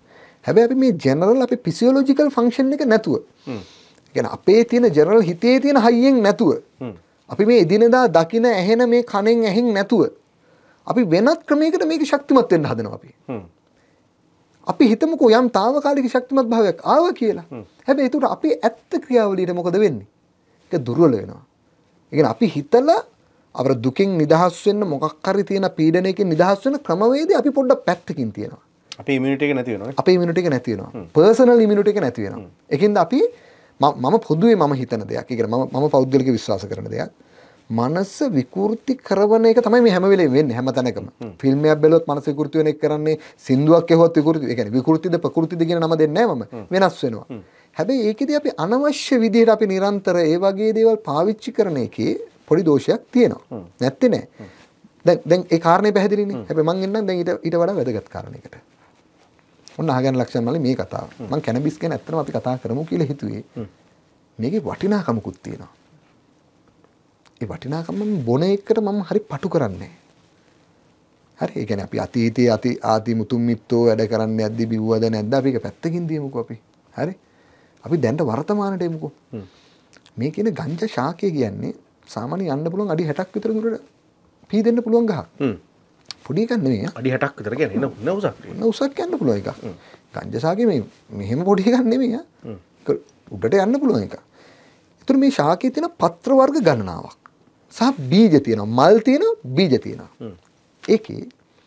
හැබැයි අපි මේ ජෙනරල් අපේ ෆිසියොලොජිකල් ෆන්ක්ෂන් එක නැතුව කියන්නේ අපේ තියෙන ජෙනරල් හිතේ තියෙන හයියෙන් නැතුව අපි මේ එදිනෙදා දකින ඇහෙන මේ කනෙන් ඇහින් නැතුව අපි වෙනත් ක්‍රමයකට මේක ශක්තිමත් වෙන්න හදනවා අපි. අපි හිතමුකෝ යම් తాවකාලික ශක්තිමත් භාවයක් ආවා කියලා. හැබැයි ඒකට අපි ඇත්ත ක්‍රියාවලියට මොකද වෙන්නේ? ඒක දුර්වල වෙනවා. ඒ කියන්නේ අපි හිතලා අපර දුකින් නිදහස් වෙන්න මොකක් හරි තියෙන පීඩනයකින් නිදහස් වෙන ක්‍රමවේදය අපි පොඩ්ඩක් පැත්තකින් තියනවා. අපේ ඉමුනිටි එක නැති වෙනවා. අපේ ඉමුනිටි එක නැති වෙනවා. පර්සනල් ඉමුනිටි එක නැති වෙනවා. ඒකින්ද අපි මම පොදුවේ මම හිතන දෙයක්. ඒ කියන්නේ මම පෞද්ගලික විශ්වාස කරන දෙයක්. මනස විකෘති කරන එක තමයි මේ හැම වෙලේම වෙන්නේ හැම තැනකම. ෆිල්ම් එකක් බැලුවොත් මනස විකෘති වෙන එක කරන්නේ සින්දුවක් ඇහුවත් විකෘති. ඒ කියන්නේ විකෘතිද ප්‍රකෘතිද කියන නම දෙන්නේ නැහැ මම. වෙනස් වෙනවා. හැබැයි ඒකෙදි අපි අනවශ්‍ය විදිහට අපි නිරන්තර ඒ වගේ දේවල් පාවිච්චි කරන එකේ පොඩි දෝෂයක් තියෙනවා. නැත්තේ නෑ. දැන් ඒ කාරණේ පැහැදිලිනේ. හැබැයි මං එන්නම් දැන් ඊට වඩා වැදගත් කාරණයකට. ඔන්න අහගන්න ලක්ෂණ මල්ලි මේ කතාව. මං කැනබිස් ගැන ඇත්තටම අපි කතා කරමු කියලා හිතුවේ. මේකේ වටිනාකමකුත් තියෙනවා. ඒ වටිනාකම බොන එකට මම හරි පටු කරන්නේ. හරි. ඒ කියන්නේ අපි අතීතයේ ආදි මුතුන් මිත්තෝ වැඩ කරන්නේ නැද්දි බිව්වද නැද්ද අපි ඒක පැත්තකින් දියමුකෝ අපි. හරි. අපි දැන්ට වර්තමානට එමුකෝ. මේ කියන ගංජා ශාකය කියන්නේ සාමාන්‍ය යන්න පුළුවන් අඩි 60ක් විතර දුරට පීදෙන්න පුළුවන් ගහක්. පොඩි එකක් නෙවෙයි. අඩි 60ක් විතර කියන්නේ න උසක්. උසක් යන්න පුළුවන් එකක්. ගංජා ශාකේ මේ මෙහෙම පොඩි එකක් නෙවෙයි. උඩට යන්න පුළුවන් එකක්. ඒතර මේ ශාකයේ තියෙන පත්‍ර වර්ග ගණනාවක්. සහ බීජ තියෙනවා. මල් තියෙනවා, බීජ තියෙනවා. ඒකේ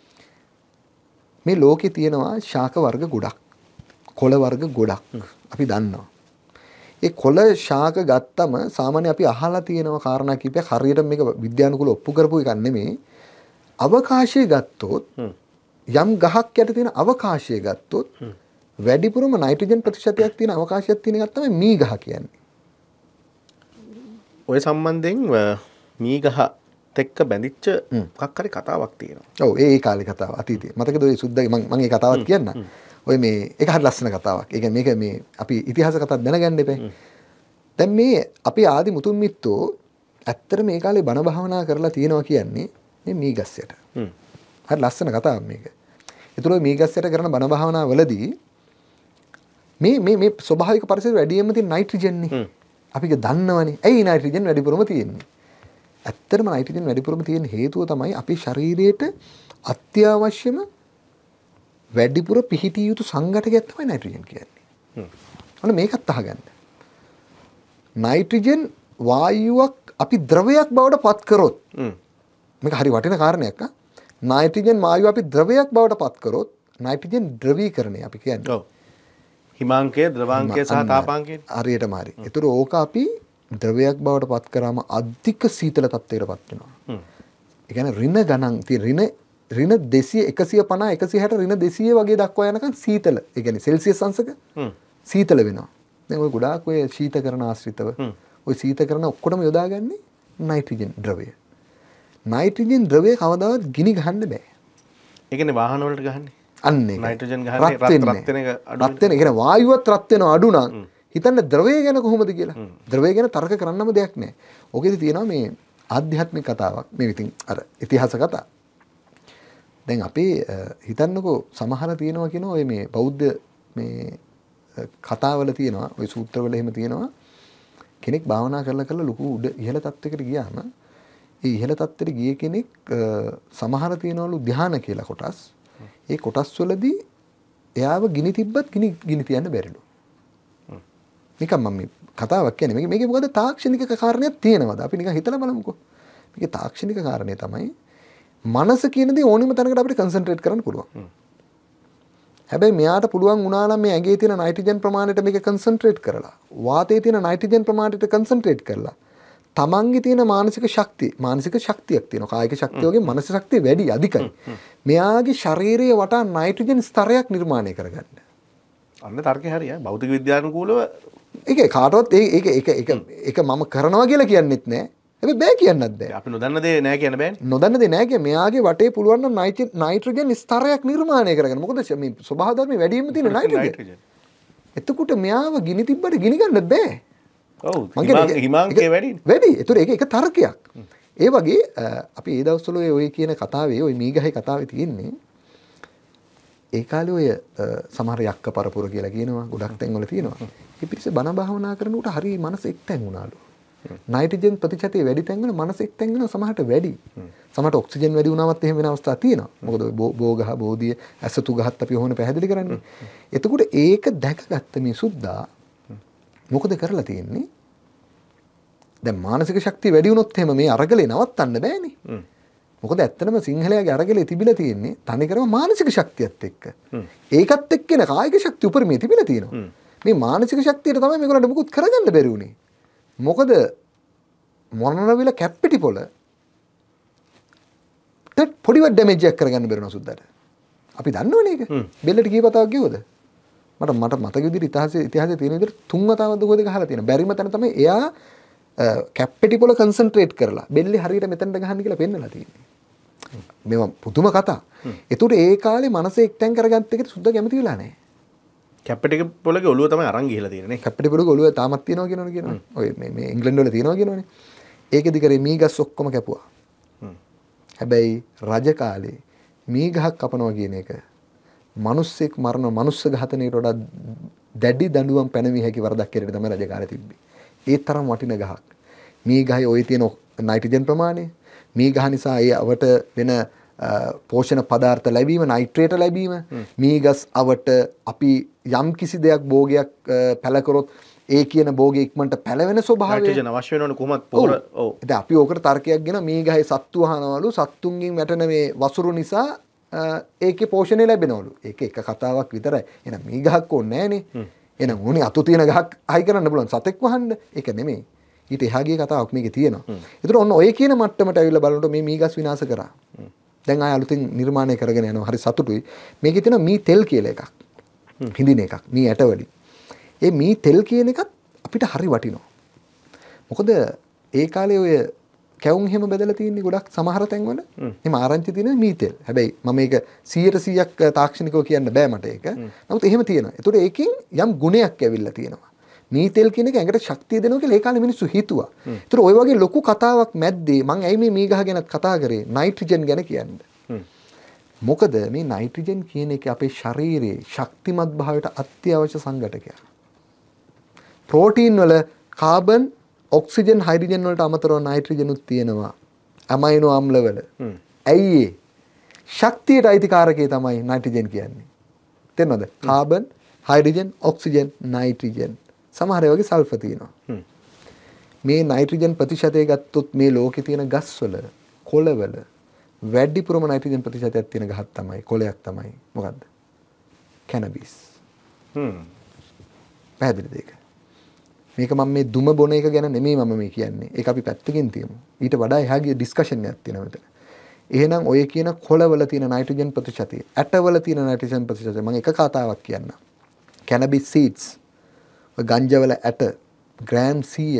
මේ ලෝකේ තියෙනවා ශාක වර්ග ගොඩක්. කොළ වර්ග ගොඩක්. අපි දන්නවා. ඒ කොළ ශාක ගත්තම සාමාන්‍ය අපි අහලා තියෙනවා කාරණා කිහිපයක් හරියට මේක විද්‍යානුකූල ඔප්පු කරපු එකක් නෙමෙයි. අවකාශය ගත්තොත් යම් ගහක් යට තියෙන අවකාශය ගත්තොත් වැඩිපුරම නයිට්‍රජන් ප්‍රතිශතයක් තියෙන අවකාශයක් තියෙන එකක් තමයි මී ගහ කියන්නේ. ඔය සම්බන්ධයෙන් මී ගහ එක්ක බැඳිච්ච මොකක් හරි කතාවක් තියෙනවා. ඔව් ඒ කාලේ කතාව අතීතේ. මතකද ඔය සුද්දගේ මම ඒ කතාවක් කියන්න. ඔය මේ ඒක හරි ලස්සන කතාවක්. ඒ කියන්නේ මේක මේ අපි ඉතිහාස කතාවක් දැනගන්න එපේ. දැන් මේ අපි ආදි මුතුන් මිත්තෝ ඇත්තට මේ කාලේ බණ භාවනා කරලා තියෙනවා කියන්නේ මේ මීගස්සයට. හරි ලස්සන කතාවක් මේක. ඒතර ඔය මීගස්සයට කරන බණ භාවනා වලදී මේ ස්වභාවික පරිසරය වැඩියෙන්ම තියෙන නයිට්‍රජන් නේ. අපි ඒක දන්නවනේ. ඇයි නයිට්‍රජන් වැඩිපුරම තියෙන්නේ? ඇත්තටම නයිට්‍රජන් වැඩිපුරම තියෙන හේතුව තමයි අපේ ශරීරයට අත්‍යවශ්‍යම වැඩිපුර පිහිටිය යුතු සංඝටකයක් තමයි නයිට්‍රජන් කියන්නේ. ඔන්න මේකත් අහගන්න. නයිට්‍රජන් වායුවක් අපි ද්‍රවයක් බවට පත් කරොත් මේක හරි වටින කාරණයක්. නයිට්‍රජන් වායුව අපි ද්‍රවයක් බවට පත් කරොත් නයිට්‍රජන් ද්‍රවීකරණය අපි කියන්නේ. ඔව්. හිමාංකය, ද්‍රවාංකය සහ තාපාංකය හරියටම හරි. ඒතර ඕක අපි ද්‍රවයක් බවට පත් කරාම අධික සීතල තත්ත්වයකට පත් වෙනවා. ඒ කියන්නේ ඍණ ගණන් තියෙන ඍණ 200 150 160 ඍණ 200 වගේ දක්වා යනකම් සීතල. ඒ කියන්නේ සෙල්සියස් අංශක සීතල වෙනවා. දැන් ඔය ගොඩාක් ඔය ශීතකරණ ආශ්‍රිතව ඔය සීතකරණ ඔක්කොටම යොදාගන්නේ නයිට්‍රජන් ද්‍රවය. නයිට්‍රජන් ද්‍රවය කවදාවත් ගිනි ගහන්න බෑ. ඒ කියන්නේ වාහන වලට ගහන්නේ. අන්න ඒක. නයිට්‍රජන් ගහන්නේ රත් වෙන එක අඩු. රත් වෙන. ඒ කියන්නේ වායුවත් රත් වෙනවා අඩු නම් හිතන්න ද්‍රවය ගැන කොහොමද කියලා. ද්‍රවය ගැන තර්ක කරන්නම දෙයක් නැහැ. ඕකෙදි තියෙනවා මේ ආධ්‍යාත්මික කතාවක්. මේ ඉතින් අර ඉතිහාස කතා. දැන් අපි හිතන්නකෝ සමහර තියෙනවා කියන ඔය මේ බෞද්ධ මේ කතාවල තියෙනවා ඔය සූත්‍රවල එහෙම තියෙනවා කෙනෙක් භාවනා කරලා ලොකු උඩ ඉහළ තත්ත්වයකට ගියාම ඒ ඉහළ තත්ත්වයට ගිය කෙනෙක් සමහර තියෙනවලු ධ්‍යාන කියලා කොටස්. ඒ කොටස් වලදී එයාව ගිනි තිබ්බත් ගිනි තියන්න බැරිලු. නිකන් මම මේ කතාවක් කියන්නේ මේකේ මොකද තාක්ෂණික කාරණයක් තියෙනවද? අපි නිකන් හිතලා බලමුකෝ. මේකේ තාක්ෂණික කාරණේ තමයි මනස කියන දේ ඕනෙම තැනකට අපිට කන්සන්ට්‍රේට් කරන්න පුළුවන්. හැබැයි මෙයාට පුළුවන් වුණා නම් මේ ඇඟේ තියෙන නයිට්‍රජන් ප්‍රමාණයට මේක කන්සන්ට්‍රේට් කරලා වාතයේ තියෙන නයිට්‍රජන් ප්‍රමාණයට කන්සන්ට්‍රේට් කරලා තමන්ගේ තියෙන මානසික ශක්තියක් තියෙනවා. කායික ශක්තිය වගේ මානසික ශක්තිය වැඩි අධිකයි. මෙයාගේ ශරීරයේ වටා නයිට්‍රජන් ස්තරයක් නිර්මාණය කරගන්න. අන්න තර්කය හරියයි. භෞතික විද්‍යානුකූලව ඒක කාටවත් ඒක මම කරනවා කියලා කියන්නෙත් නෑ. හැබැයි බෑ කියන්නත් බෑ. අපි නොදන්න දේ නෑ කියන්න බෑනේ. නොදන්න දේ නෑ කියන්නේ මෙයාගේ වටේ පුළුවන් නම් නයිට්‍රජන් ස්තරයක් නිර්මාණය කරගන්න. මොකද මේ ස්වභාව ධර්මයේ වැඩිම තියෙන නයිට්‍රජන්. එතකොට මෙයාව ගිනි තිබ්බට ගිනි ගන්නත් බෑ. ඔව්. හිමාංකය වැඩි. වැඩි. ඒතර ඒක තර්කයක්. ඒ වගේ අපි ඒ දවස්වල ඔය කියන කතාවේ ඔය මීගහේ කතාවේ තියෙන්නේ ඒ කාලේ ඔය සමහර යක්ක පරපුර කියලා කියනවා ගොඩක් තැන්වල තියෙනවා. ඒ පිරිස බණ භාවනා කරනකොට හරි මනස එක්තැන් වුණාලු. නයිට්‍රජන් ප්‍රතිශතය වැඩි තැන්වල මනස එක්තැන් වෙනවා සමහරට වැඩි. සමහරට ඔක්සිජන් වැඩි වුණාමත් එහෙම වෙන අවස්ථා තියෙනවා. මොකද බෝගහ බෝධිය ඇසතු ගහත් අපි ඕන පැහැදිලි කරන්නේ. එතකොට ඒක දැකගත්ත මේ සුද්දා මොකද කරලා තියෙන්නේ? දැන් මානසික ශක්තිය වැඩි වුණොත් එහෙම මේ අරගලේ නවත්තන්න බෑනේ. මොකද ඇත්තටම සිංහලයාගේ අරගලේ තිබිලා තියෙන්නේ තනිකරම මානසික ශක්තියත් එක්ක. ඒකත් එක්ක නේ කායික ශක්තිය උපරිමයේ තිබිලා තියෙනවා. මේ මානසික ශක්තියට තමයි මේගොල්ලන්ට මුකුත් කරගන්න බැරි වුණේ. මොකද මොනරවිල කැප්පිටි පොළ පොඩිවත් ඩැමේජ් එකක් කරගන්න බැරි වුණා සුද්දාට. අපි දන්නවනේ ඒක. බෙල්ලට කී වතාවක් ගියවද? මට මතක විදිහට ඉතිහාසයේ තියෙන විදිහට 3 වතාවක් දුක දෙක අහලා තියෙනවා. බැරිම තැන තමයි එයා කැප්පිටි පොළ කන්සන්ට්‍රේට් කරලා බෙල්ලේ හරියට මෙතනට ගහන්න කියලා පෙන්නලා තියෙන්නේ. මේවා පුදුම කතා. ඒතකොට ඒ කාලේ මනස එක්තෙන් කරගත්ත එකට සුද්දා කැමති වෙලා නැහැ. කැප්පිටි පොළගේ ඔළුව තමයි අරන් ගිහලා තියෙන්නේ. කැප්පිටි පොළගේ ඔළුව තාමත් තියෙනවා කියනවනේ කියනවා. ඔය මේ ඉංග්‍රීසි වල තියෙනවා කියනවනේ. ඒකෙදි කරේ මීගස් ඔක්කොම කැපුවා. හැබැයි රජ කාලේ මීගහක් කපනවා කියන එක මිනිස්සෙක් මරන මනුස්ස ඝාතනයට වඩා දැඩි දඬුවම් පැනවිය හැකි වරදක් කියලා තමයි රජ කාලේ තිබ්බේ. ඒ තරම් වටින ගහක්. මේ ගහේ ওই තියෙන නයිට්‍රජන් ප්‍රමාණය මේ ගහ නිසා ඒ අවට වෙන පෝෂණ පදාර්ථ ලැබීම නයිට්‍රේට ලැබීම මේ ගස් අවට අපි යම් කිසි දෙයක් භෝගයක් පැල කරොත් ඒ කියන භෝගය ඉක්මනට පැලවෙන ස්වභාවය නයිට්‍රජන් අවශ්‍ය වෙනවනේ කොහොමත් පොර ඔව් ඉතින් අපි ඕකට තර්කයක් ගෙන මේ ගහේ සත්තු අහනවලු සත්තුන්ගෙන් වැටෙන මේ වසුරු නිසා ඒකේ පෝෂණය ලැබෙනවලු ඒක එක කතාවක් විතරයි එහෙනම් මේ ගහක් ඕනේ නැහනේ එහෙනම් ඕනේ අතු තියෙන ගහක් අයි කරන්න පුළුවන් සතෙක් වහන්න ඒක නෙමෙයි ඊට එහා ගිය කතාවක් මේකේ තියෙනවා ඒතර ඔන්න ඔය කියන මට්ටමට ඇවිල්ලා බලනකොට මේ මීගස් විනාශ කරා දැන් ආය අලුතින් නිර්මාණය කරගෙන යනවා හරි සතුටුයි මේකේ තියෙන මී තෙල් කියලා එකක් හිඳින එකක් මී ඇටවලින් ඒ මී තෙල් කියන එකත් අපිට හරි වටිනවා මොකද ඒ කාලේ ඔය කැවුම් හැම බෙදලා තියෙන්නේ ගොඩක් සමහර තැන්වල එහෙම ආරංචි තියෙන මී තෙල් හැබැයි මම මේක 100% තාක්ෂණිකව කියන්න බෑ මට ඒක නමුත් එහෙම තියෙනවා ඒතකොට ඒකෙන් යම් ගුණයක් ඇවිල්ලා තියෙනවා මී තෙල් කියන එක ඇඟට ශක්තිය දෙනවා කියලා ඒ කාලේ මිනිස්සු හිතුවා. ඒතර ওই වගේ ලොකු කතාවක් මැද්දේ මම ඇයි මේ මී ගහ ගැනත් කතා කරේ නයිට්‍රජන් ගැන කියන්නේ. මොකද මේ නයිට්‍රජන් කියන එක අපේ ශරීරයේ ශක්තිමත් භාවයට අත්‍යවශ්‍ය සංඝටකයක්. ප්‍රෝටීන් වල කාබන්, ඔක්සිජන්, හයිඩ්‍රජන් වලට අමතරව නයිට්‍රජනුත් තියෙනවා. ඇමයිනෝ ආම්ල වල. ඇයි ඒ? ශක්තියට අයිතිකාරකේ තමයි නයිට්‍රජන් කියන්නේ. තේරෙනවද? කාබන්, හයිඩ්‍රජන්, ඔක්සිජන්, නයිට්‍රජන් සමහර වගේ සල්ෆර් තියෙනවා. මේ නයිට්‍රජන් ප්‍රතිශතය ගත්තොත් මේ ලෝකේ තියෙන ගස්වල, කොළවල වැඩිපුරම නයිට්‍රජන් ප්‍රතිශතයක් තියෙන ගහක් තමයි, කොළයක් තමයි. මොකද්ද? කැනබිස්. පැහැදිලිද ඒක? මේක මම මේ දුම බොන එක ගැන නෙමෙයි මම මේ කියන්නේ. ඒක අපි පැත්තකින් තියමු. ඊට වඩා එහා ගිය ඩිස්කෂන් එකක් තියෙනවා මෙතන. එහෙනම් ඔය කියන කොළවල තියෙන නයිට්‍රජන් ප්‍රතිශතය, ඇටවල තියෙන නයිට්‍රජන් ප්‍රතිශතය මම එක කතාවක් කියන්නම්. කැනබිස් සීඩ්ස් ගංජවල ඇට ග්‍රෑම්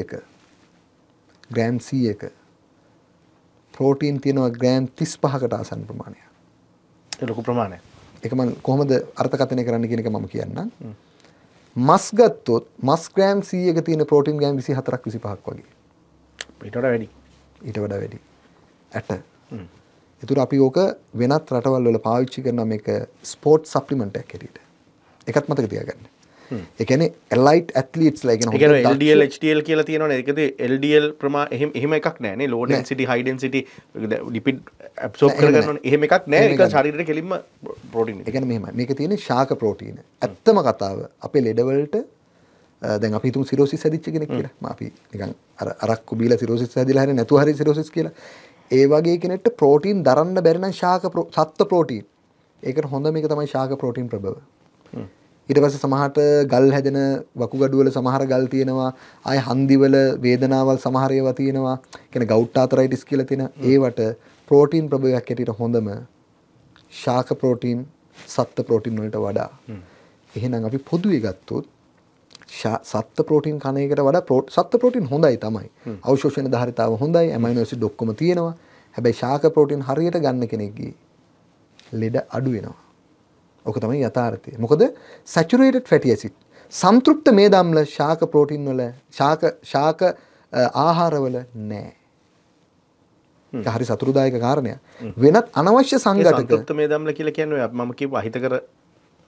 100ක ප්‍රෝටීන් තියෙනවා ග්‍රෑම් 35කට ආසන්න ප්‍රමාණයක්. ඒ ලොකු ප්‍රමාණයක්. ඒක මම කොහොමද අර්ථකථනය කරන්න කියන එක මම කියන්නම්. මස් ගත්තොත් මස් ග්‍රෑම් 100ක තියෙන ප්‍රෝටීන් ග්‍රෑම් 24ක් 25ක් වගේ. ඊට වඩා වැඩි. ඊට වඩා වැඩි. ඇට. ඒතර අපි ඕක වෙනත් රටවල් වල පාවිච්චි කරනවා මේක ස්පෝර්ට් සප්ලිමන්ට් එකක් හැටියට. ඒකත් මතක තියාගන්න. ඒ කියන්නේ elite athletes ලා කියන හොඳ LDL HDL කියලා තියෙනවනේ ඒකද LDL එහෙම එකක් නැහැ නේ low density high density lipid absorb කරගන්නවනේ එහෙම එකක් නැහැ ඒක ශරීරයට කෙලින්ම ප්‍රෝටීන් එක. ඒ කියන්නේ මෙහෙමයි මේක තියෙන්නේ ශාක ප්‍රෝටීන. ඇත්තම කතාව අපේ ලෙඩ වලට දැන් අපි හිතමු සිරෝසිස් හැදිච්ච කෙනෙක් කියලා. අපි නිකන් අරක්කු බීලා සිරෝසිස් හැදිලා හරි නැතුව හරි සිරෝසිස් කියලා. ඒ වගේ කෙනෙක්ට ප්‍රෝටීන් දරන්න බැරි නම් සත්ත්ව ප්‍රෝටීන්. ඒකට හොඳ මේක තමයි ශාක ප්‍රෝටීන් ප්‍රභව. ඊට පස්සේ සමහරට ගල් හැදෙන වකුගඩු වල සමහර ගල් තියෙනවා ආය හන්දි වල වේදනාවල් සමහර ඒවා තියෙනවා කියන්නේ ගවුට් ආතරයිටිස් කියලා තියෙන ඒවට ප්‍රෝටීන් ප්‍රභවයක් හැටියට හොඳම ශාක ප්‍රෝටීන් සත්ත්ව ප්‍රෝටීන් වලට වඩා එහෙනම් අපි පොදුවේ ගත්තොත් සත්ත්ව ප්‍රෝටීන් කන එකට වඩා සත්ත්ව ප්‍රෝටීන් හොඳයි තමයි අවශෝෂණ ධාරිතාව හොඳයි ඇමයිනෝ ඇසිඩ් ඔක්කොම තියෙනවා හැබැයි ශාක ප්‍රෝටීන් හරියට ගන්න කෙනෙක්ගේ ලෙඩ අඩු වෙනවා ඕක තමයි යථාර්ථය. මොකද saturated fatty acid සම්තෘප්ත මේද අම්ල ශාක ප්‍රෝටීන් වල ශාක ආහාර වල නැහැ. ඒක හරි සතුටුදායක කාරණයක්. වෙනත් අනවශ්‍ය සංඝටක සම්තෘප්ත මේද අම්ල කියලා කියන්නේ මම කියපු අහිතකර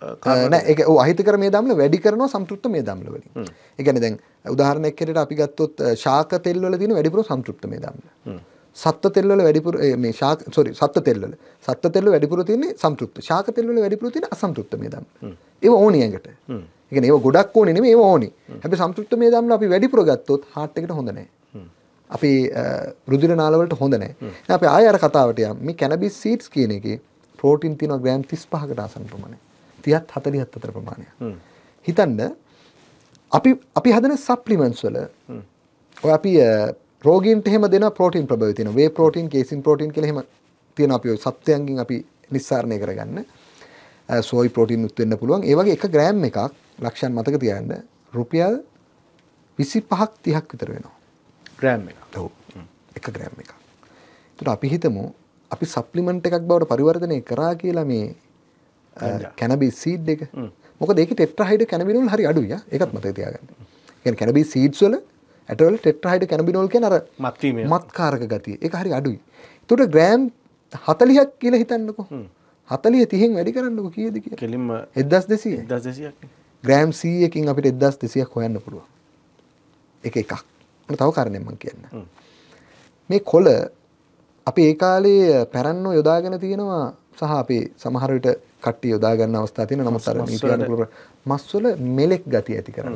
නෑ ඒක අහිතකර මේ දාම්ල වැඩි කරනවා සම්තෘප්ත මේ දාම්ල වලින්. ඒ කියන්නේ දැන් උදාහරණයක් හැටියට අපි ගත්තොත් ශාක තෙල් වල තියෙන වැඩිපුර සම්තෘප්ත මේ දාම්ල. සත්ත්ව තෙල් වල වැඩිපුර මේ සත්ත්ව තෙල් වල වැඩිපුර තියෙන්නේ සම්තෘප්ත. ශාක තෙල් වල වැඩිපුර තියෙන අසම්තෘප්ත මේ දාම්ල. ඒව ඕනි ඇඟට. ඒ කියන්නේ ඒව ගොඩක් ඕනේ නෙමෙයි ඒව ඕනි. හැබැයි සම්තෘප්ත මේ දාම්ල අපි වැඩිපුර ගත්තොත් heart එකට හොඳ නෑ. අපි රුධිර නාල වලට හොඳ නෑ. දැන් අපි ආයෙ අර කතාවට යමු. මේ cannabis seeds කියන එකේ ප්‍රෝටීන් තියෙනවා ග්‍රෑම් 35කට ආසන්න ප්‍රමාණයක්. 30ත් 40ත් අතර ප්‍රමාණයක්. හිතන්න අපි හදන සප්ලිමන්ට්ස් වල ඔය අපි රෝගීන්ට එහෙම දෙන ප්‍රෝටීන් ප්‍රභවය තියෙනවා. වේ ප්‍රෝටීන්, කේසින් ප්‍රෝටීන් කියලා එහෙම තියෙනවා. අපි ඔය සත්වයන්ගෙන් අපි නිස්සාරණය කරගන්න. සෝයි ප්‍රෝටීන් උත් වෙන්න පුළුවන්. ඒ වගේ එක ග්‍රෑම් එකක් ලක්ෂයන් මතක තියාගන්න රුපියල් 25ක් 30ක් විතර වෙනවා. ග්‍රෑම් එක. ඔව්. එක ග්‍රෑම් එකක්. ඒකට අපි හිතමු අපි සප්ලිමන්ට් එකක් බවට පරිවර්තනය කරා කියලා මේ කැනබිස් සීඩ් එක. මොකද ඒකේ ටෙට්‍රාහයිඩ් කැනබිනෝල් හරි අඩුයි ආ. ඒකත් මතක තියාගන්න. කියන්නේ කැනබිස් සීඩ්ස් වල ඇටවල ටෙට්‍රාහයිඩ් කැනබිනෝල් කියන අර මත්කාරක ගතිය. ඒක හරි අඩුයි. ඒකට ග්‍රෑම් 40ක් කියලා හිතන්නකෝ. 40 30න් වැඩි කරන්නකෝ කීයද කියලා. කෙලින්ම 1200. 1200ක්. ග්‍රෑම් 100කින් අපිට 1200ක් හොයන්න පුළුවන්. ඒක එකක්. තව කාරණයක් මම කියන්න. මේ කොළ අපි ඒ කාලේ පැරන්නෝ යොදාගෙන තියෙනවා සහ අපි සමහර විට කට්ටිය යොදා ගන්න අවස්ථා තියෙනවා. නමුත් අර නීතියානුකූල මස් වල මෙලෙක් ගතිය ඇති කරන්න.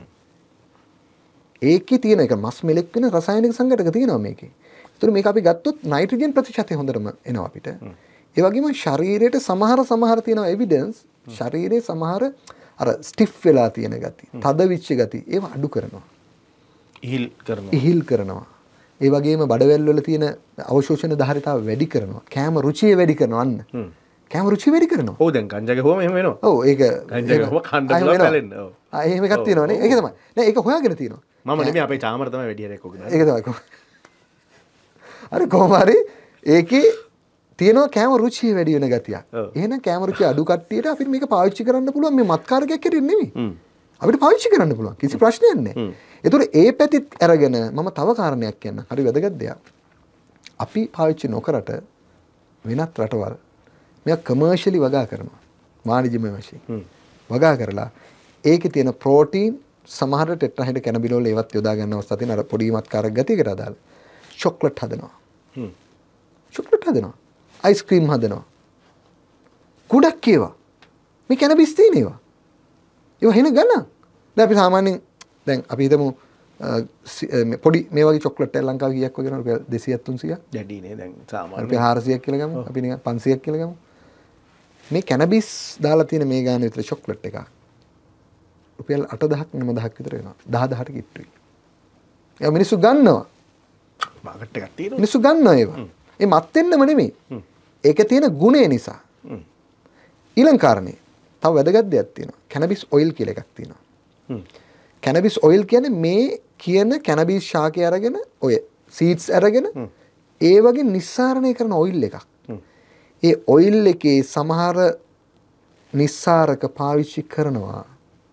ඒකේ තියෙන එක මස් මෙලෙක් වෙන රසායනික සංඝටක තියෙනවා මේකේ. ඒතර මේක අපි ගත්තොත් නයිට්‍රජන් ප්‍රතිශතය හොඳටම එනවා අපිට. ඒ වගේම ශරීරයට සමහර තියෙනවා එවිඩන්ස් ශරීරයේ සමහර අර ස්ටිෆ් වෙලා තියෙන ගති, තද විච්ච ගති ඒව අඩු කරනවා. ඉහිල් කරනවා. ඒ වගේම බඩවැල් වල තියෙන අවශෝෂණ ධාරිතාව වැඩි කරනවා. කෑම රුචිය වැඩි කරනවා අන්න. කෑම රුචිය වැඩි කරනවා. ඔව් දැන් ගංජාගේ හොම එහෙම වෙනවා. ඔව් ඒක ගංජාගේ හොම කන්න පුළුවන් පැලෙන්න. ඔව්. එහෙම එකක් තියෙනවානේ. ඒක තමයි. නෑ ඒක හොයාගෙන තියෙනවා. මම නෙමෙයි අපේ චාමර තමයි වැඩි හරියක් ඔක දාන්නේ. ඒක තමයි. අර කොහොම හරි ඒකේ තියෙනවා කෑම රුචිය වැඩි වෙන ගතියක්. එහෙනම් කෑම රුචිය අඩු කට්ටියට අපිට මේක පාවිච්චි කරන්න පුළුවන් මේ මත්කාරකයක් හැටියට නෙමෙයි. අපිට පාවිච්චි කරන්න පුළුවන්. කිසි ප්‍රශ්නයක් නැහැ. ඒතකොට ඒ පැතිත් අරගෙන මම තව කාරණයක් කියන්න. හරි වැදගත් දෙයක්. අපි පාවිච්චි නොකරට වෙනත් රටවල් මේක කමර්ෂියලි වගා කරනවා. වාණිජමය වශයෙන්. වගා කරලා ඒකේ තියෙන ප්‍රෝටීන් සමහර ටෙට්‍රාහයිඩ් කැනබිනෝල් ඒවත් යොදා ගන්න අවස්ථා තියෙන අර පොඩි මත්කාරක ගතියකට අදාළ චොක්ලට් හදනවා. චොක්ලට් හදනවා. අයිස්ක්‍රීම් හදනවා. කුඩක් ඒවා. මේ කැනබිස් තියෙන ඒවා. ඒවා හෙන ගන්න. දැන් අපි සාමාන්‍යයෙන් දැන් අපි හිතමු පොඩි මේ වගේ චොක්ලට් එක ලංකාවේ කීයක් වගේ නේද? රුපියල් 200ක් 300ක්. දැඩිනේ දැන් සාමාන්‍යයෙන් රුපියල් 400ක් කියලා ගමු. අපි නිකන් 500ක් කියලා ගමු. මේ කැනබිස් දාලා තියෙන මේ ගාන විතර චොක්ලට් එකක්. රුපියල් 8000ක් 9000ක් විතර වෙනවා. 10000ට කිට්ටුයි. ඒ මිනිස්සු ගන්නවා. මාකට් එකක් තියෙනවා. මිනිස්සු ගන්නවා ඒවා. ඒ මත් වෙන්නම නෙමෙයි. ඒකේ තියෙන ගුණය නිසා. ඊළඟ කාරණේ තව වැදගත් දෙයක් තියෙනවා. කැනබිස් ඔයිල් කියලා එකක් තියෙනවා. කැනබිස් ඔයිල් කියන්නේ මේ කියන කැනබිස් ශාකය අරගෙන ඔය සීඩ්ස් අරගෙන ඒ වගේ නිස්සාරණය කරන ඔයිල් එකක්. ඒ ඔයිල් එකේ සමහර නිස්සාරක පාවිච්චි කරනවා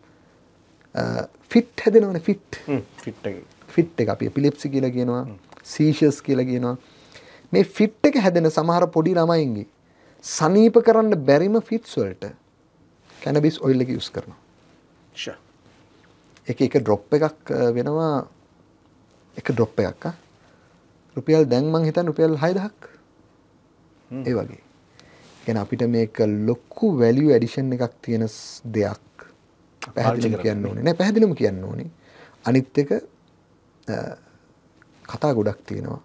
ෆිට් හැදෙනවනේ ෆිට් එක අපි එපිලෙප්සි කියලා කියනවා සීෂස් කියලා කියනවා. මේ ෆිට් එක හැදෙන සමහර පොඩි ළමයින්ගේ සනීප කරන්න බැරිම ෆිට්ස් වලට කැනබිස් ඔයිල් එක යූස් කරනවා. එක ඩ්‍රොප් එකක් වෙනවා එක ඩ්‍රොප් එකක් රුපියල් දැන් මං හිතන්නේ රුපියල් 6000ක් ඒ වගේ. කියන්නේ අපිට මේක ලොකු වැලියු ඇඩිෂන් එකක් තියෙන දෙයක්. පැහැදිලිවම කියන්න ඕනේ. නෑ පැහැදිලිවම කියන්න ඕනේ. අනිත් එක කතා ගොඩක් තියෙනවා.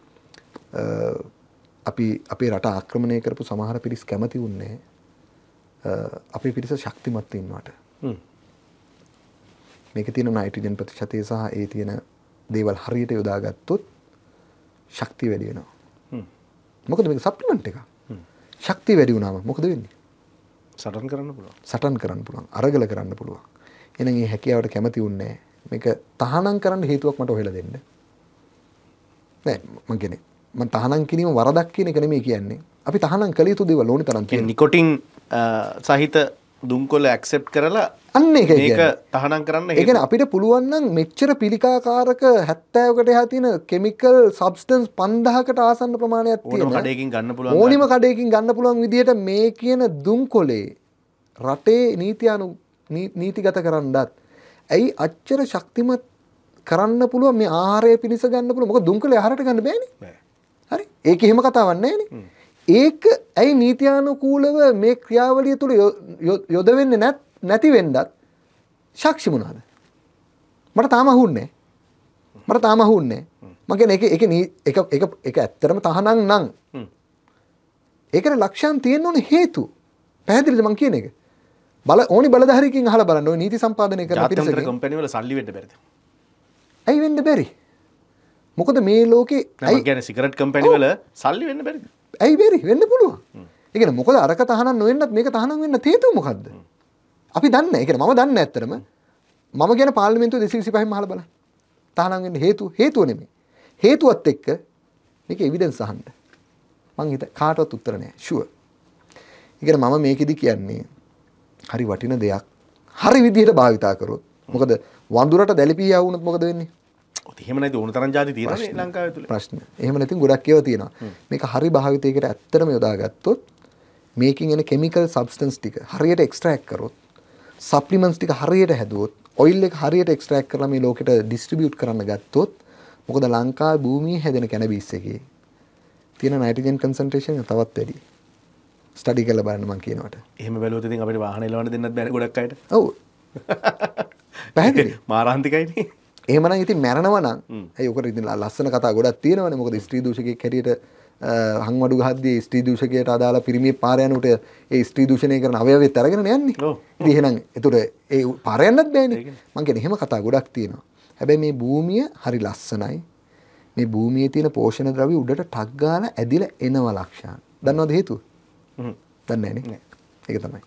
අපි අපේ රට ආක්‍රමණය කරපු සමහර පිරිස් කැමති වුණේ අපේ පිරිස ශක්තිමත් වෙන්නවට. මේකේ තියෙන නයිට්‍රජන් ප්‍රතිශතය සහ ඒ තියෙන දේවල් හරියට යොදාගත්තොත් ශක්තිය වැඩි වෙනවා. මොකද මේක සප්ලිමන්ට් එකක්. ශක්තිය වැඩි වුණාම මොකද වෙන්නේ? සටන් කරන්න පුළුවන්. සටන් කරන්න පුළුවන්. අරගල කරන්න පුළුවන්. එහෙනම් මේ හැකියාවට කැමති වුණේ මේක තහනම් කරන්න හේතුවක් මට හොයලා දෙන්න. නෑ මං කියන්නේ මම තහනම් කිරීම වරදක් කියන එක නෙමෙයි කියන්නේ. අපි තහනම් කළ යුතු දේවල් ඕනි තරම් තියෙනවා. නිකොටින් සහිත දුම්කොළ ඇක්සෙප්ට් කරලා අන්න ඒක මේක තහනම් කරන්න ඒ කියන්නේ අපිට පුළුවන් නම් මෙච්චර පිළිකාකාරක 70කට එහා තියෙන කිමිකල් සබ්ස්ටන්ස් 5000කට ආසන්න ප්‍රමාණයක් තියෙන ඕනම කඩේකින් ගන්න පුළුවන්. ඕනිම කඩේකින් ගන්න පුළුවන් විදිහට මේ කියන දුම්කොළේ රටේ නීතිගත කරන්නත් ඇයි අච්චර ශක්තිමත් කරන්න පුළුවන් මේ ආහාරය පිණිස ගන්න පුළුවන් මොකද දුම්කලේ ආහාරයට ගන්න බෑනේ හරි ඒක එහෙම කතාවක් නෑනේ ඒක ඇයි නීත්‍යානුකූලව මේ ක්‍රියාවලිය තුල යොදවෙන්නේ නැති වෙන්නත් සාක්ෂි මොනවාද මට තාම අහුන්නේ මම කියන්නේ ඒක ඇත්තටම තහනම් නම් ඒකට ලක්ෂයන් තියෙන්න ඕනේ හේතු පැහැදිලිද මං කියන එක ඕනි බලධාරීකින් අහලා බලන්න ඔය නීති සම්පාදනය කරන පිරිසක කම්පැනි වල සල්ලි වෙන්න බැරිද ඇයි වෙන්න බැරි මොකද මේ ලෝකේ මම කියන්නේ සිගරට් කම්පැනි වල සල්ලි වෙන්න බැරිද ඇයි බැරි වෙන්න පුළුවන් ඒ කියන්නේ මොකද අරක තහනම් නොවෙන්නත් මේක තහනම් වෙන්න හේතුව මොකද්ද අපි දන්නේ නැහැ ඒ කියන්නේ මම දන්නේ ඇත්තටම මම කියන පාර්ලිමේන්තුව 225න් අහලා බලන්න තහනම් වෙන්න හේතුව නෙමෙයි හේතුවත් එක්ක මේක එවිඩන්ස් අහන්න මං හිත කාටවත් උත්තර නැහැ ෂුවර් ඒ කියන්නේ මම මේකෙදි කියන්නේ හරි වටින දෙයක් හරි විදිහට භාවිතා කරොත් මොකද වඳුරට දැලිපියා වුණොත් මොකද වෙන්නේ එහෙම නැති ඕන තරම් ಜಾති තියෙනවා ලංකාවේ තුල ප්‍රශ්න එහෙම නැතිනම් ගොඩක් ඒවා තියෙනවා මේක හරි භාවිතයකට ඇත්තටම යොදාගත්තොත් මේකින් එන කිමිකල් සබ්ස්ටන්ස් ටික හරියට එක්ස්ට්‍රැක්ට් කරොත් සප්ලිමන්ට්ස් ටික හරියට හැදුවොත් ඔයිල් එක හරියට එක්ස්ට්‍රැක්ට් කරලා මේ ලෝකෙට ඩිස්ට්‍රිබියුට් කරන්න ගත්තොත් මොකද ලංකාවේ භූමියේ හැදෙන කැනබිස් එකේ තියෙන නයිට්‍රජන් කන්සන්ට්‍රේෂන් තවත් වැඩි ස්ටඩි කරලා බලන්න මම කියනවට එහෙම බැලුවොත් ඉතින් අපිට වාහන එලවන්න දෙන්නත් බැහැ ගොඩක් අයට ඔව් පැහැදිලි මාරාන්තිකයිනේ එහෙමනම් ඉතින් මැරෙනවා නම් ඇයි ඔකට ඉතින් ලස්සන කතා ගොඩක් තියෙනවනේ මොකද ස්ත්‍රී දූෂකයෙක් හැටියට හංවඩු ගහද්දී ස්ත්‍රී දූෂකයට අදාළ පිරිමියෙ පාර යනකොට ඒ ස්ත්‍රී දූෂණය කරන අවයවෙත් අරගෙන යන්නේ ඉතින් එහෙනම් ඒතර ඒ පාර යන්නත් බෑනේ මම කියන්නේ එහෙම කතා ගොඩක් තියෙනවා හැබැයි මේ භූමිය හරි ලස්සනයි මේ භූමියේ තියෙන පෝෂණ ද්‍රව්‍ය උඩට ටක් ගාලා ඇදිලා එනවා ලක්ෂණ දන්නවද හේතුව දන්නේ නැහැ ඒක තමයි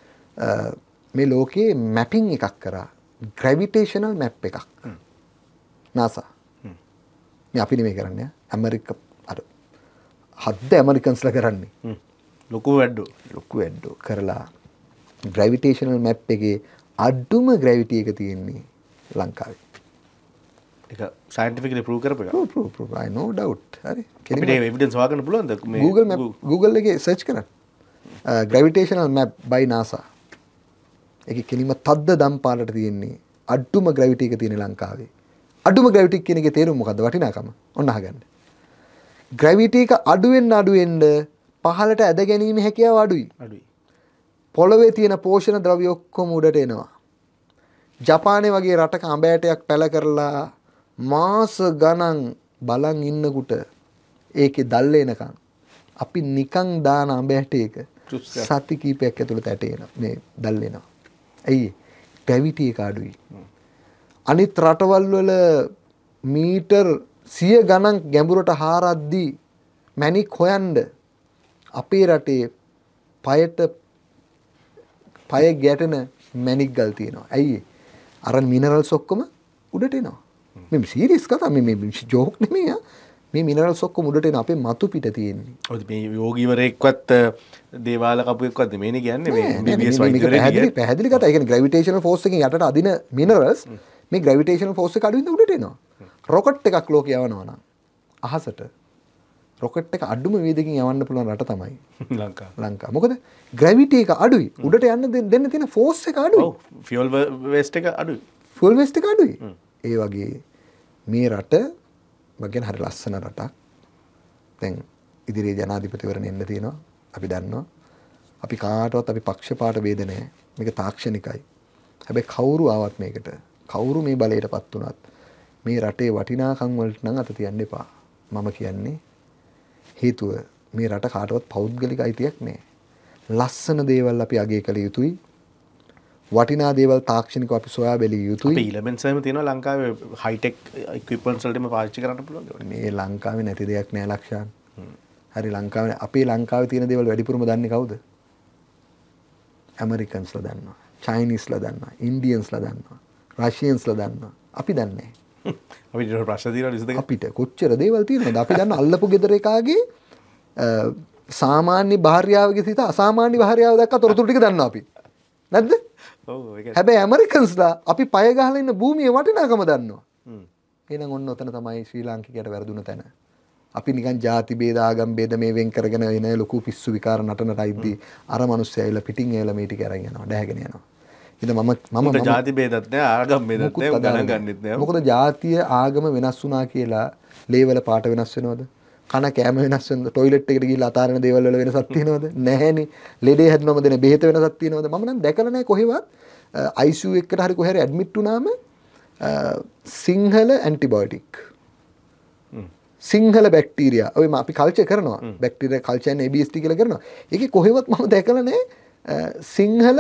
මේ ලෝකේ මැපින් එකක් කරා ග්‍රැවිටේෂනල් මැප් එකක් NASA මේ අපි නෙමෙයි කරන්නේ ඇමරිකා අර හද්ද ඇමරිකන්ස්ලා කරන්නේ ලොකු වැඩෝ කරලා ග්‍රැවිටේෂනල් මැප් එකේ අඩුම ග්‍රැවිටි එක තියෙන්නේ ලංකාවේ ඒක සයන්ටිෆිකලි ප්‍රූව් කරපු එක ප්‍රූව් I no doubt හරි අපිට එවිඩන්ස් හොයාගන්න පුළුවන්ද මේ Google එකේ සර්ච් කරන්න gravitational map by NASA ඒකේ කෙලින්ම තද්ද දම් පාලට තියෙන්නේ අඩුම ග්‍රැවිටි එක තියෙන ලංකාවේ අඩුම ග්‍රැවිටි කියන එකේ තේරුම මොකද්ද වටිනාකම ඔන්න අහගන්න ග්‍රැවිටි එක අඩු වෙන්න පහළට ඇද ගැනීම හැකියාව අඩුයි පොළවේ තියෙන පෝෂණ ද්‍රව්‍ය ඔක්කොම උඩට එනවා ජපානයේ වගේ රටක අඹ ඇටයක් පැල කරලා මාස ගණන් බලන් ඉන්නකොට ඒකේ දැල් එනකන් අපි නිකන් දාන අඹ ඇටයක සති කීපයක් ඇතුළත ඇටේනවා මේ දැල් එනවා ඇයි ග්‍රැවිටි එක අඩුයි අනිත් රටවල් වල මීටර් 100 ගණන් ගැඹුරට හාරද්දී මැණික් හොයන්න අපේ රටේ පය ගැටෙන මැණික් ගල් තියෙනවා. ඇයි? අර මිනරල්ස් ඔක්කොම උඩට එනවා. මේ සීරියස් කතා මේ ජෝක් නෙමෙයි. මේ මිනරල්ස් ඔක්කොම උඩට එන අපේ මතු පිට තියෙන්නේ. ඔය මේ යෝගීවරයෙක්වත් දේවාල කපුවෙක්වත් නෙමෙයි කියන්නේ මේ BBS වෛද්‍යවරයෙක්. පැහැදිලි කතා. ඒ කියන්නේ ග්‍රැවිටේෂනල් ෆෝස් එකෙන් යටට අදින මිනරල්ස් මේ ග්‍රැවිටේෂනල් ෆෝස් එක අඩුවෙන් උඩට එනවා. රොකට් එකක් ලෝකේ යවනවා නම් අහසට රොකට් එක අඩුම වේගකින් යවන්න පුළුවන් රට තමයි ලංකාව. මොකද ග්‍රැවිටි එක අඩුයි. උඩට යන්න දෙන්න තියෙන ෆෝස් එක අඩුයි. ඔව් ෆියුල් වේස්ට් එක අඩුයි. ෆියුල් වේස්ට් එක අඩුයි. ඒ වගේ මේ රට මගෙන් හරි ලස්සන රටක්. දැන් ඉදිරියේ ජනාධිපතිවරණ එන්න තියෙනවා. අපි දන්නවා. අපි කාටවත් අපි පක්ෂපාත වේද නැහැ. මේක තාක්ෂණිකයි. හැබැයි කවුරු ආවත් මේකට කවුරු මේ බලයටපත් වුණත් මේ රටේ වටිනාකම් වලට නම් අත තියන්න එපා. මම කියන්නේ හේතුව මේ රට කාටවත් පෞද්ගලික අයිතියක් නැහැ. ලස්සන දේවල් අපි අගය කළ යුතුයි. වටිනා දේවල් තාක්ෂණිකව අපි සොයා බැලිය යුතුයි. අපි ඉලෙමන්ට්ස් එහෙම තියෙනවා ලංකාවේ හයිටෙක් ඉක්විප්මන්ට්ස් වලටම පාවිච්චි කරන්න පුළුවන්. මේ ලංකාවේ නැති දෙයක් නෑ ලක්ෂාන්. හරි ලංකාවේ අපේ ලංකාවේ තියෙන දේවල් වැඩිපුරම දන්නේ කවුද? ඇමරිකන්ස්ලා දන්නවා. චයිනීස්ලා දන්නවා. ඉන්දියන්ස්ලා දන්නවා. රෂියන්ස්ලා දන්නවා. අපි දන්නේ නැහැ. අපිට ප්‍රශ්න තියෙනවා විසඳගන්න. අපිට කොච්චර දේවල් තියෙනවද? අපි දන්න අල්ලපු ගෙදර එකාගේ සාමාන්‍ය භාර්යාවගේ සිට අසාමාන්‍ය භාර්යාව දැක්ක තොරතුරු ටික දන්නවා අපි. නැද්ද? ඔව් ඒක. හැබැයි ඇමරිකන්ස්ලා අපි පය ගහලා ඉන්න භූමියේ වටිනාකම දන්නවා. එහෙනම් ඔන්න ඔතන තමයි ශ්‍රී ලාංකිකයට වැරදුන තැන. අපි නිකන් ಜಾති ભેද ආගම් ભેද මේ වෙන් කරගෙන එන ලොකු පිස්සු විකාර නටනට අයිති අර මිනිස්සු ඇවිල්ලා පිටින් ඇවිල්ලා මේ ටික අරන් යනවා ඩැහැගෙන යනවා. ඉතින් මම ಜಾති ભેදත් නෑ ආගම් ભેදත් නෑ ගණන් ගන්නෙත් නෑ. මොකද ජාතිය ආගම වෙනස් වුණා කියලා ලේවල පාට වෙනස් වෙනවද? කන කෑම වෙනස් වෙනවද? টয়ලට් එකට ගිහිල්ලා අතාරින දේවල් වල වෙනසක් තියෙනවද? නැහැනේ. ලෙඩේ හැදුනම දෙන බෙහෙත වෙනසක් තියෙනවද? මම නම් දැකලා නැහැ කොහෙවත් ICU එකකට හරි කොහේ හරි ඇඩ්මිට් වුණාම සිංහල ඇන්ටිබයොටික් සිංහල බැක්ටීරියා ඔය අපි කල්චර් කරනවා බැක්ටීරියා කල්චර් and ABST කියලා කරනවා. ඒකේ කොහෙවත් මම දැකලා නැහැ සිංහල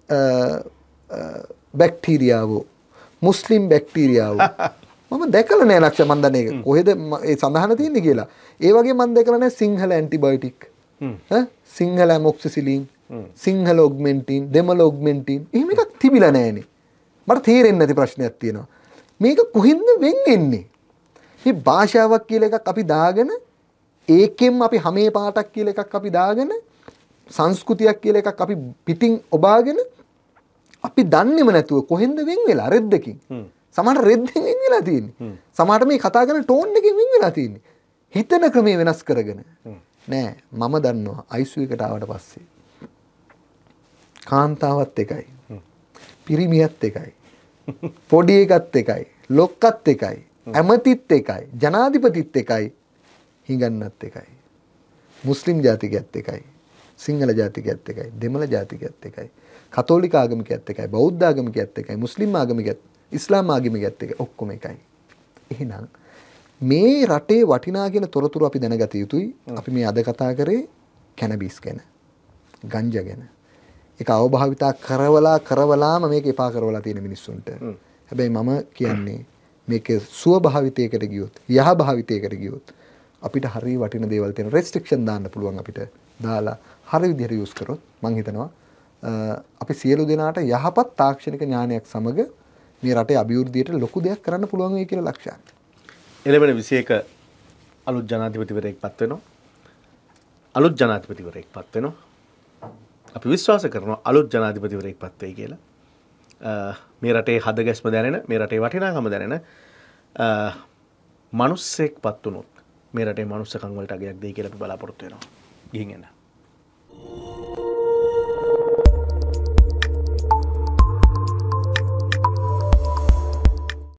බැක්ටීරියාව මුස්ලිම් බැක්ටීරියාව මම දැකලා නැහැ ලක්ෂ මන් දන්නේ ඒක කොහෙද ඒ සඳහන තියෙන්නේ කියලා. ඒ වගේ මම දැකලා නැහැ Sinhala antibiotic Sinhala amoxicillin Sinhala Augmentin Demala Augmentin එහෙම එකක් තිබිලා නැහැනේ. මට තේරෙන්නේ නැති ප්‍රශ්නයක් තියෙනවා. මේක කොහෙන්ද වෙන් වෙන්නේ? මේ භාෂාවක් කියලා එකක් අපි දාගෙන ඒකෙන් අපි හැමේ පාටක් කියලා එකක් අපි දාගෙන සංස්කෘතියක් කියලා එකක් අපි පිටින් ඔබාගෙන අපි දන්නේම නැතුව කොහෙන්ද වෙන් වෙලා රෙද්දකින්. සමහර රෙද්දෙන් වෙන් වෙලා තියෙන්නේ. සමහරට මේ කතා කරන ටෝන් එකෙන් වෙන් වෙලා තියෙන්නේ. හිතන ක්‍රමයේ වෙනස් කරගෙන. නෑ මම දන්නවා ICU එකට ආවට පස්සේ කාන්තාවත් එකයි. පිරිමියත් එකයි. පොඩි එකත් එකයි. ලොක්කත් එකයි. ඇමතිත් එකයි. ජනාධිපතිත් එකයි. හිඟන්නත් එකයි. මුස්ලිම් ජාතිකයත් එකයි. සිංහල ජාතිකයත් එකයි. දෙමළ ජාතිකයත් එකයි. කතෝලික ආගමිකයත් එකයි. බෞද්ධ ආගමිකයත් එකයි. මුස්ලිම් ආගමිකයත් ඉස්ලාම් ආගමිකයත් එකයි. ඔක්කොම එකයි. එහෙනම් මේ රටේ වටිනා කියන තොරතුරු අපි දැනගත යුතුයි. අපි මේ අද කතා කරේ කැනබිස් ගැන. ගංජා ගැන. ඒක අවභාවිතා කරවලාම මේක එපා කරවලා තියෙන මිනිස්සුන්ට. හැබැයි මම කියන්නේ මේක සුව භාවිතයකට ගියොත්, යහ භාවිතයකට ගියොත් අපිට හරිය වටින දේවල් තියෙන රෙස්ට්‍රික්ෂන් දාන්න පුළුවන් අපිට. දාලා හරිය විදිහට යූස් කරොත් මම හිතනවා අපි සියලු දෙනාට යහපත් තාක්ෂණික ඥානයක් සමග මේ රටේ අභිවෘද්ධියට ලොකු දෙයක් කරන්න පුළුවන් වෙයි කියලා ලක්ෂයක්. එළවෙන 21 අලුත් ජනාධිපතිවරයෙක් පත් වෙනවා. අලුත් ජනාධිපතිවරයෙක් පත් වෙනවා. අපි විශ්වාස කරනවා අලුත් ජනාධිපතිවරයෙක් පත් වෙයි කියලා. මේ රටේ හදගැස්ම දැනෙන, මේ රටේ වටිනාකම දැනෙන මිනිස්සෙක් පත් වුණොත් මේ රටේ මනුස්සකම් වලට අගයක් දෙයි කියලා අපි බලාපොරොත්තු වෙනවා. ගිහින් එන්න.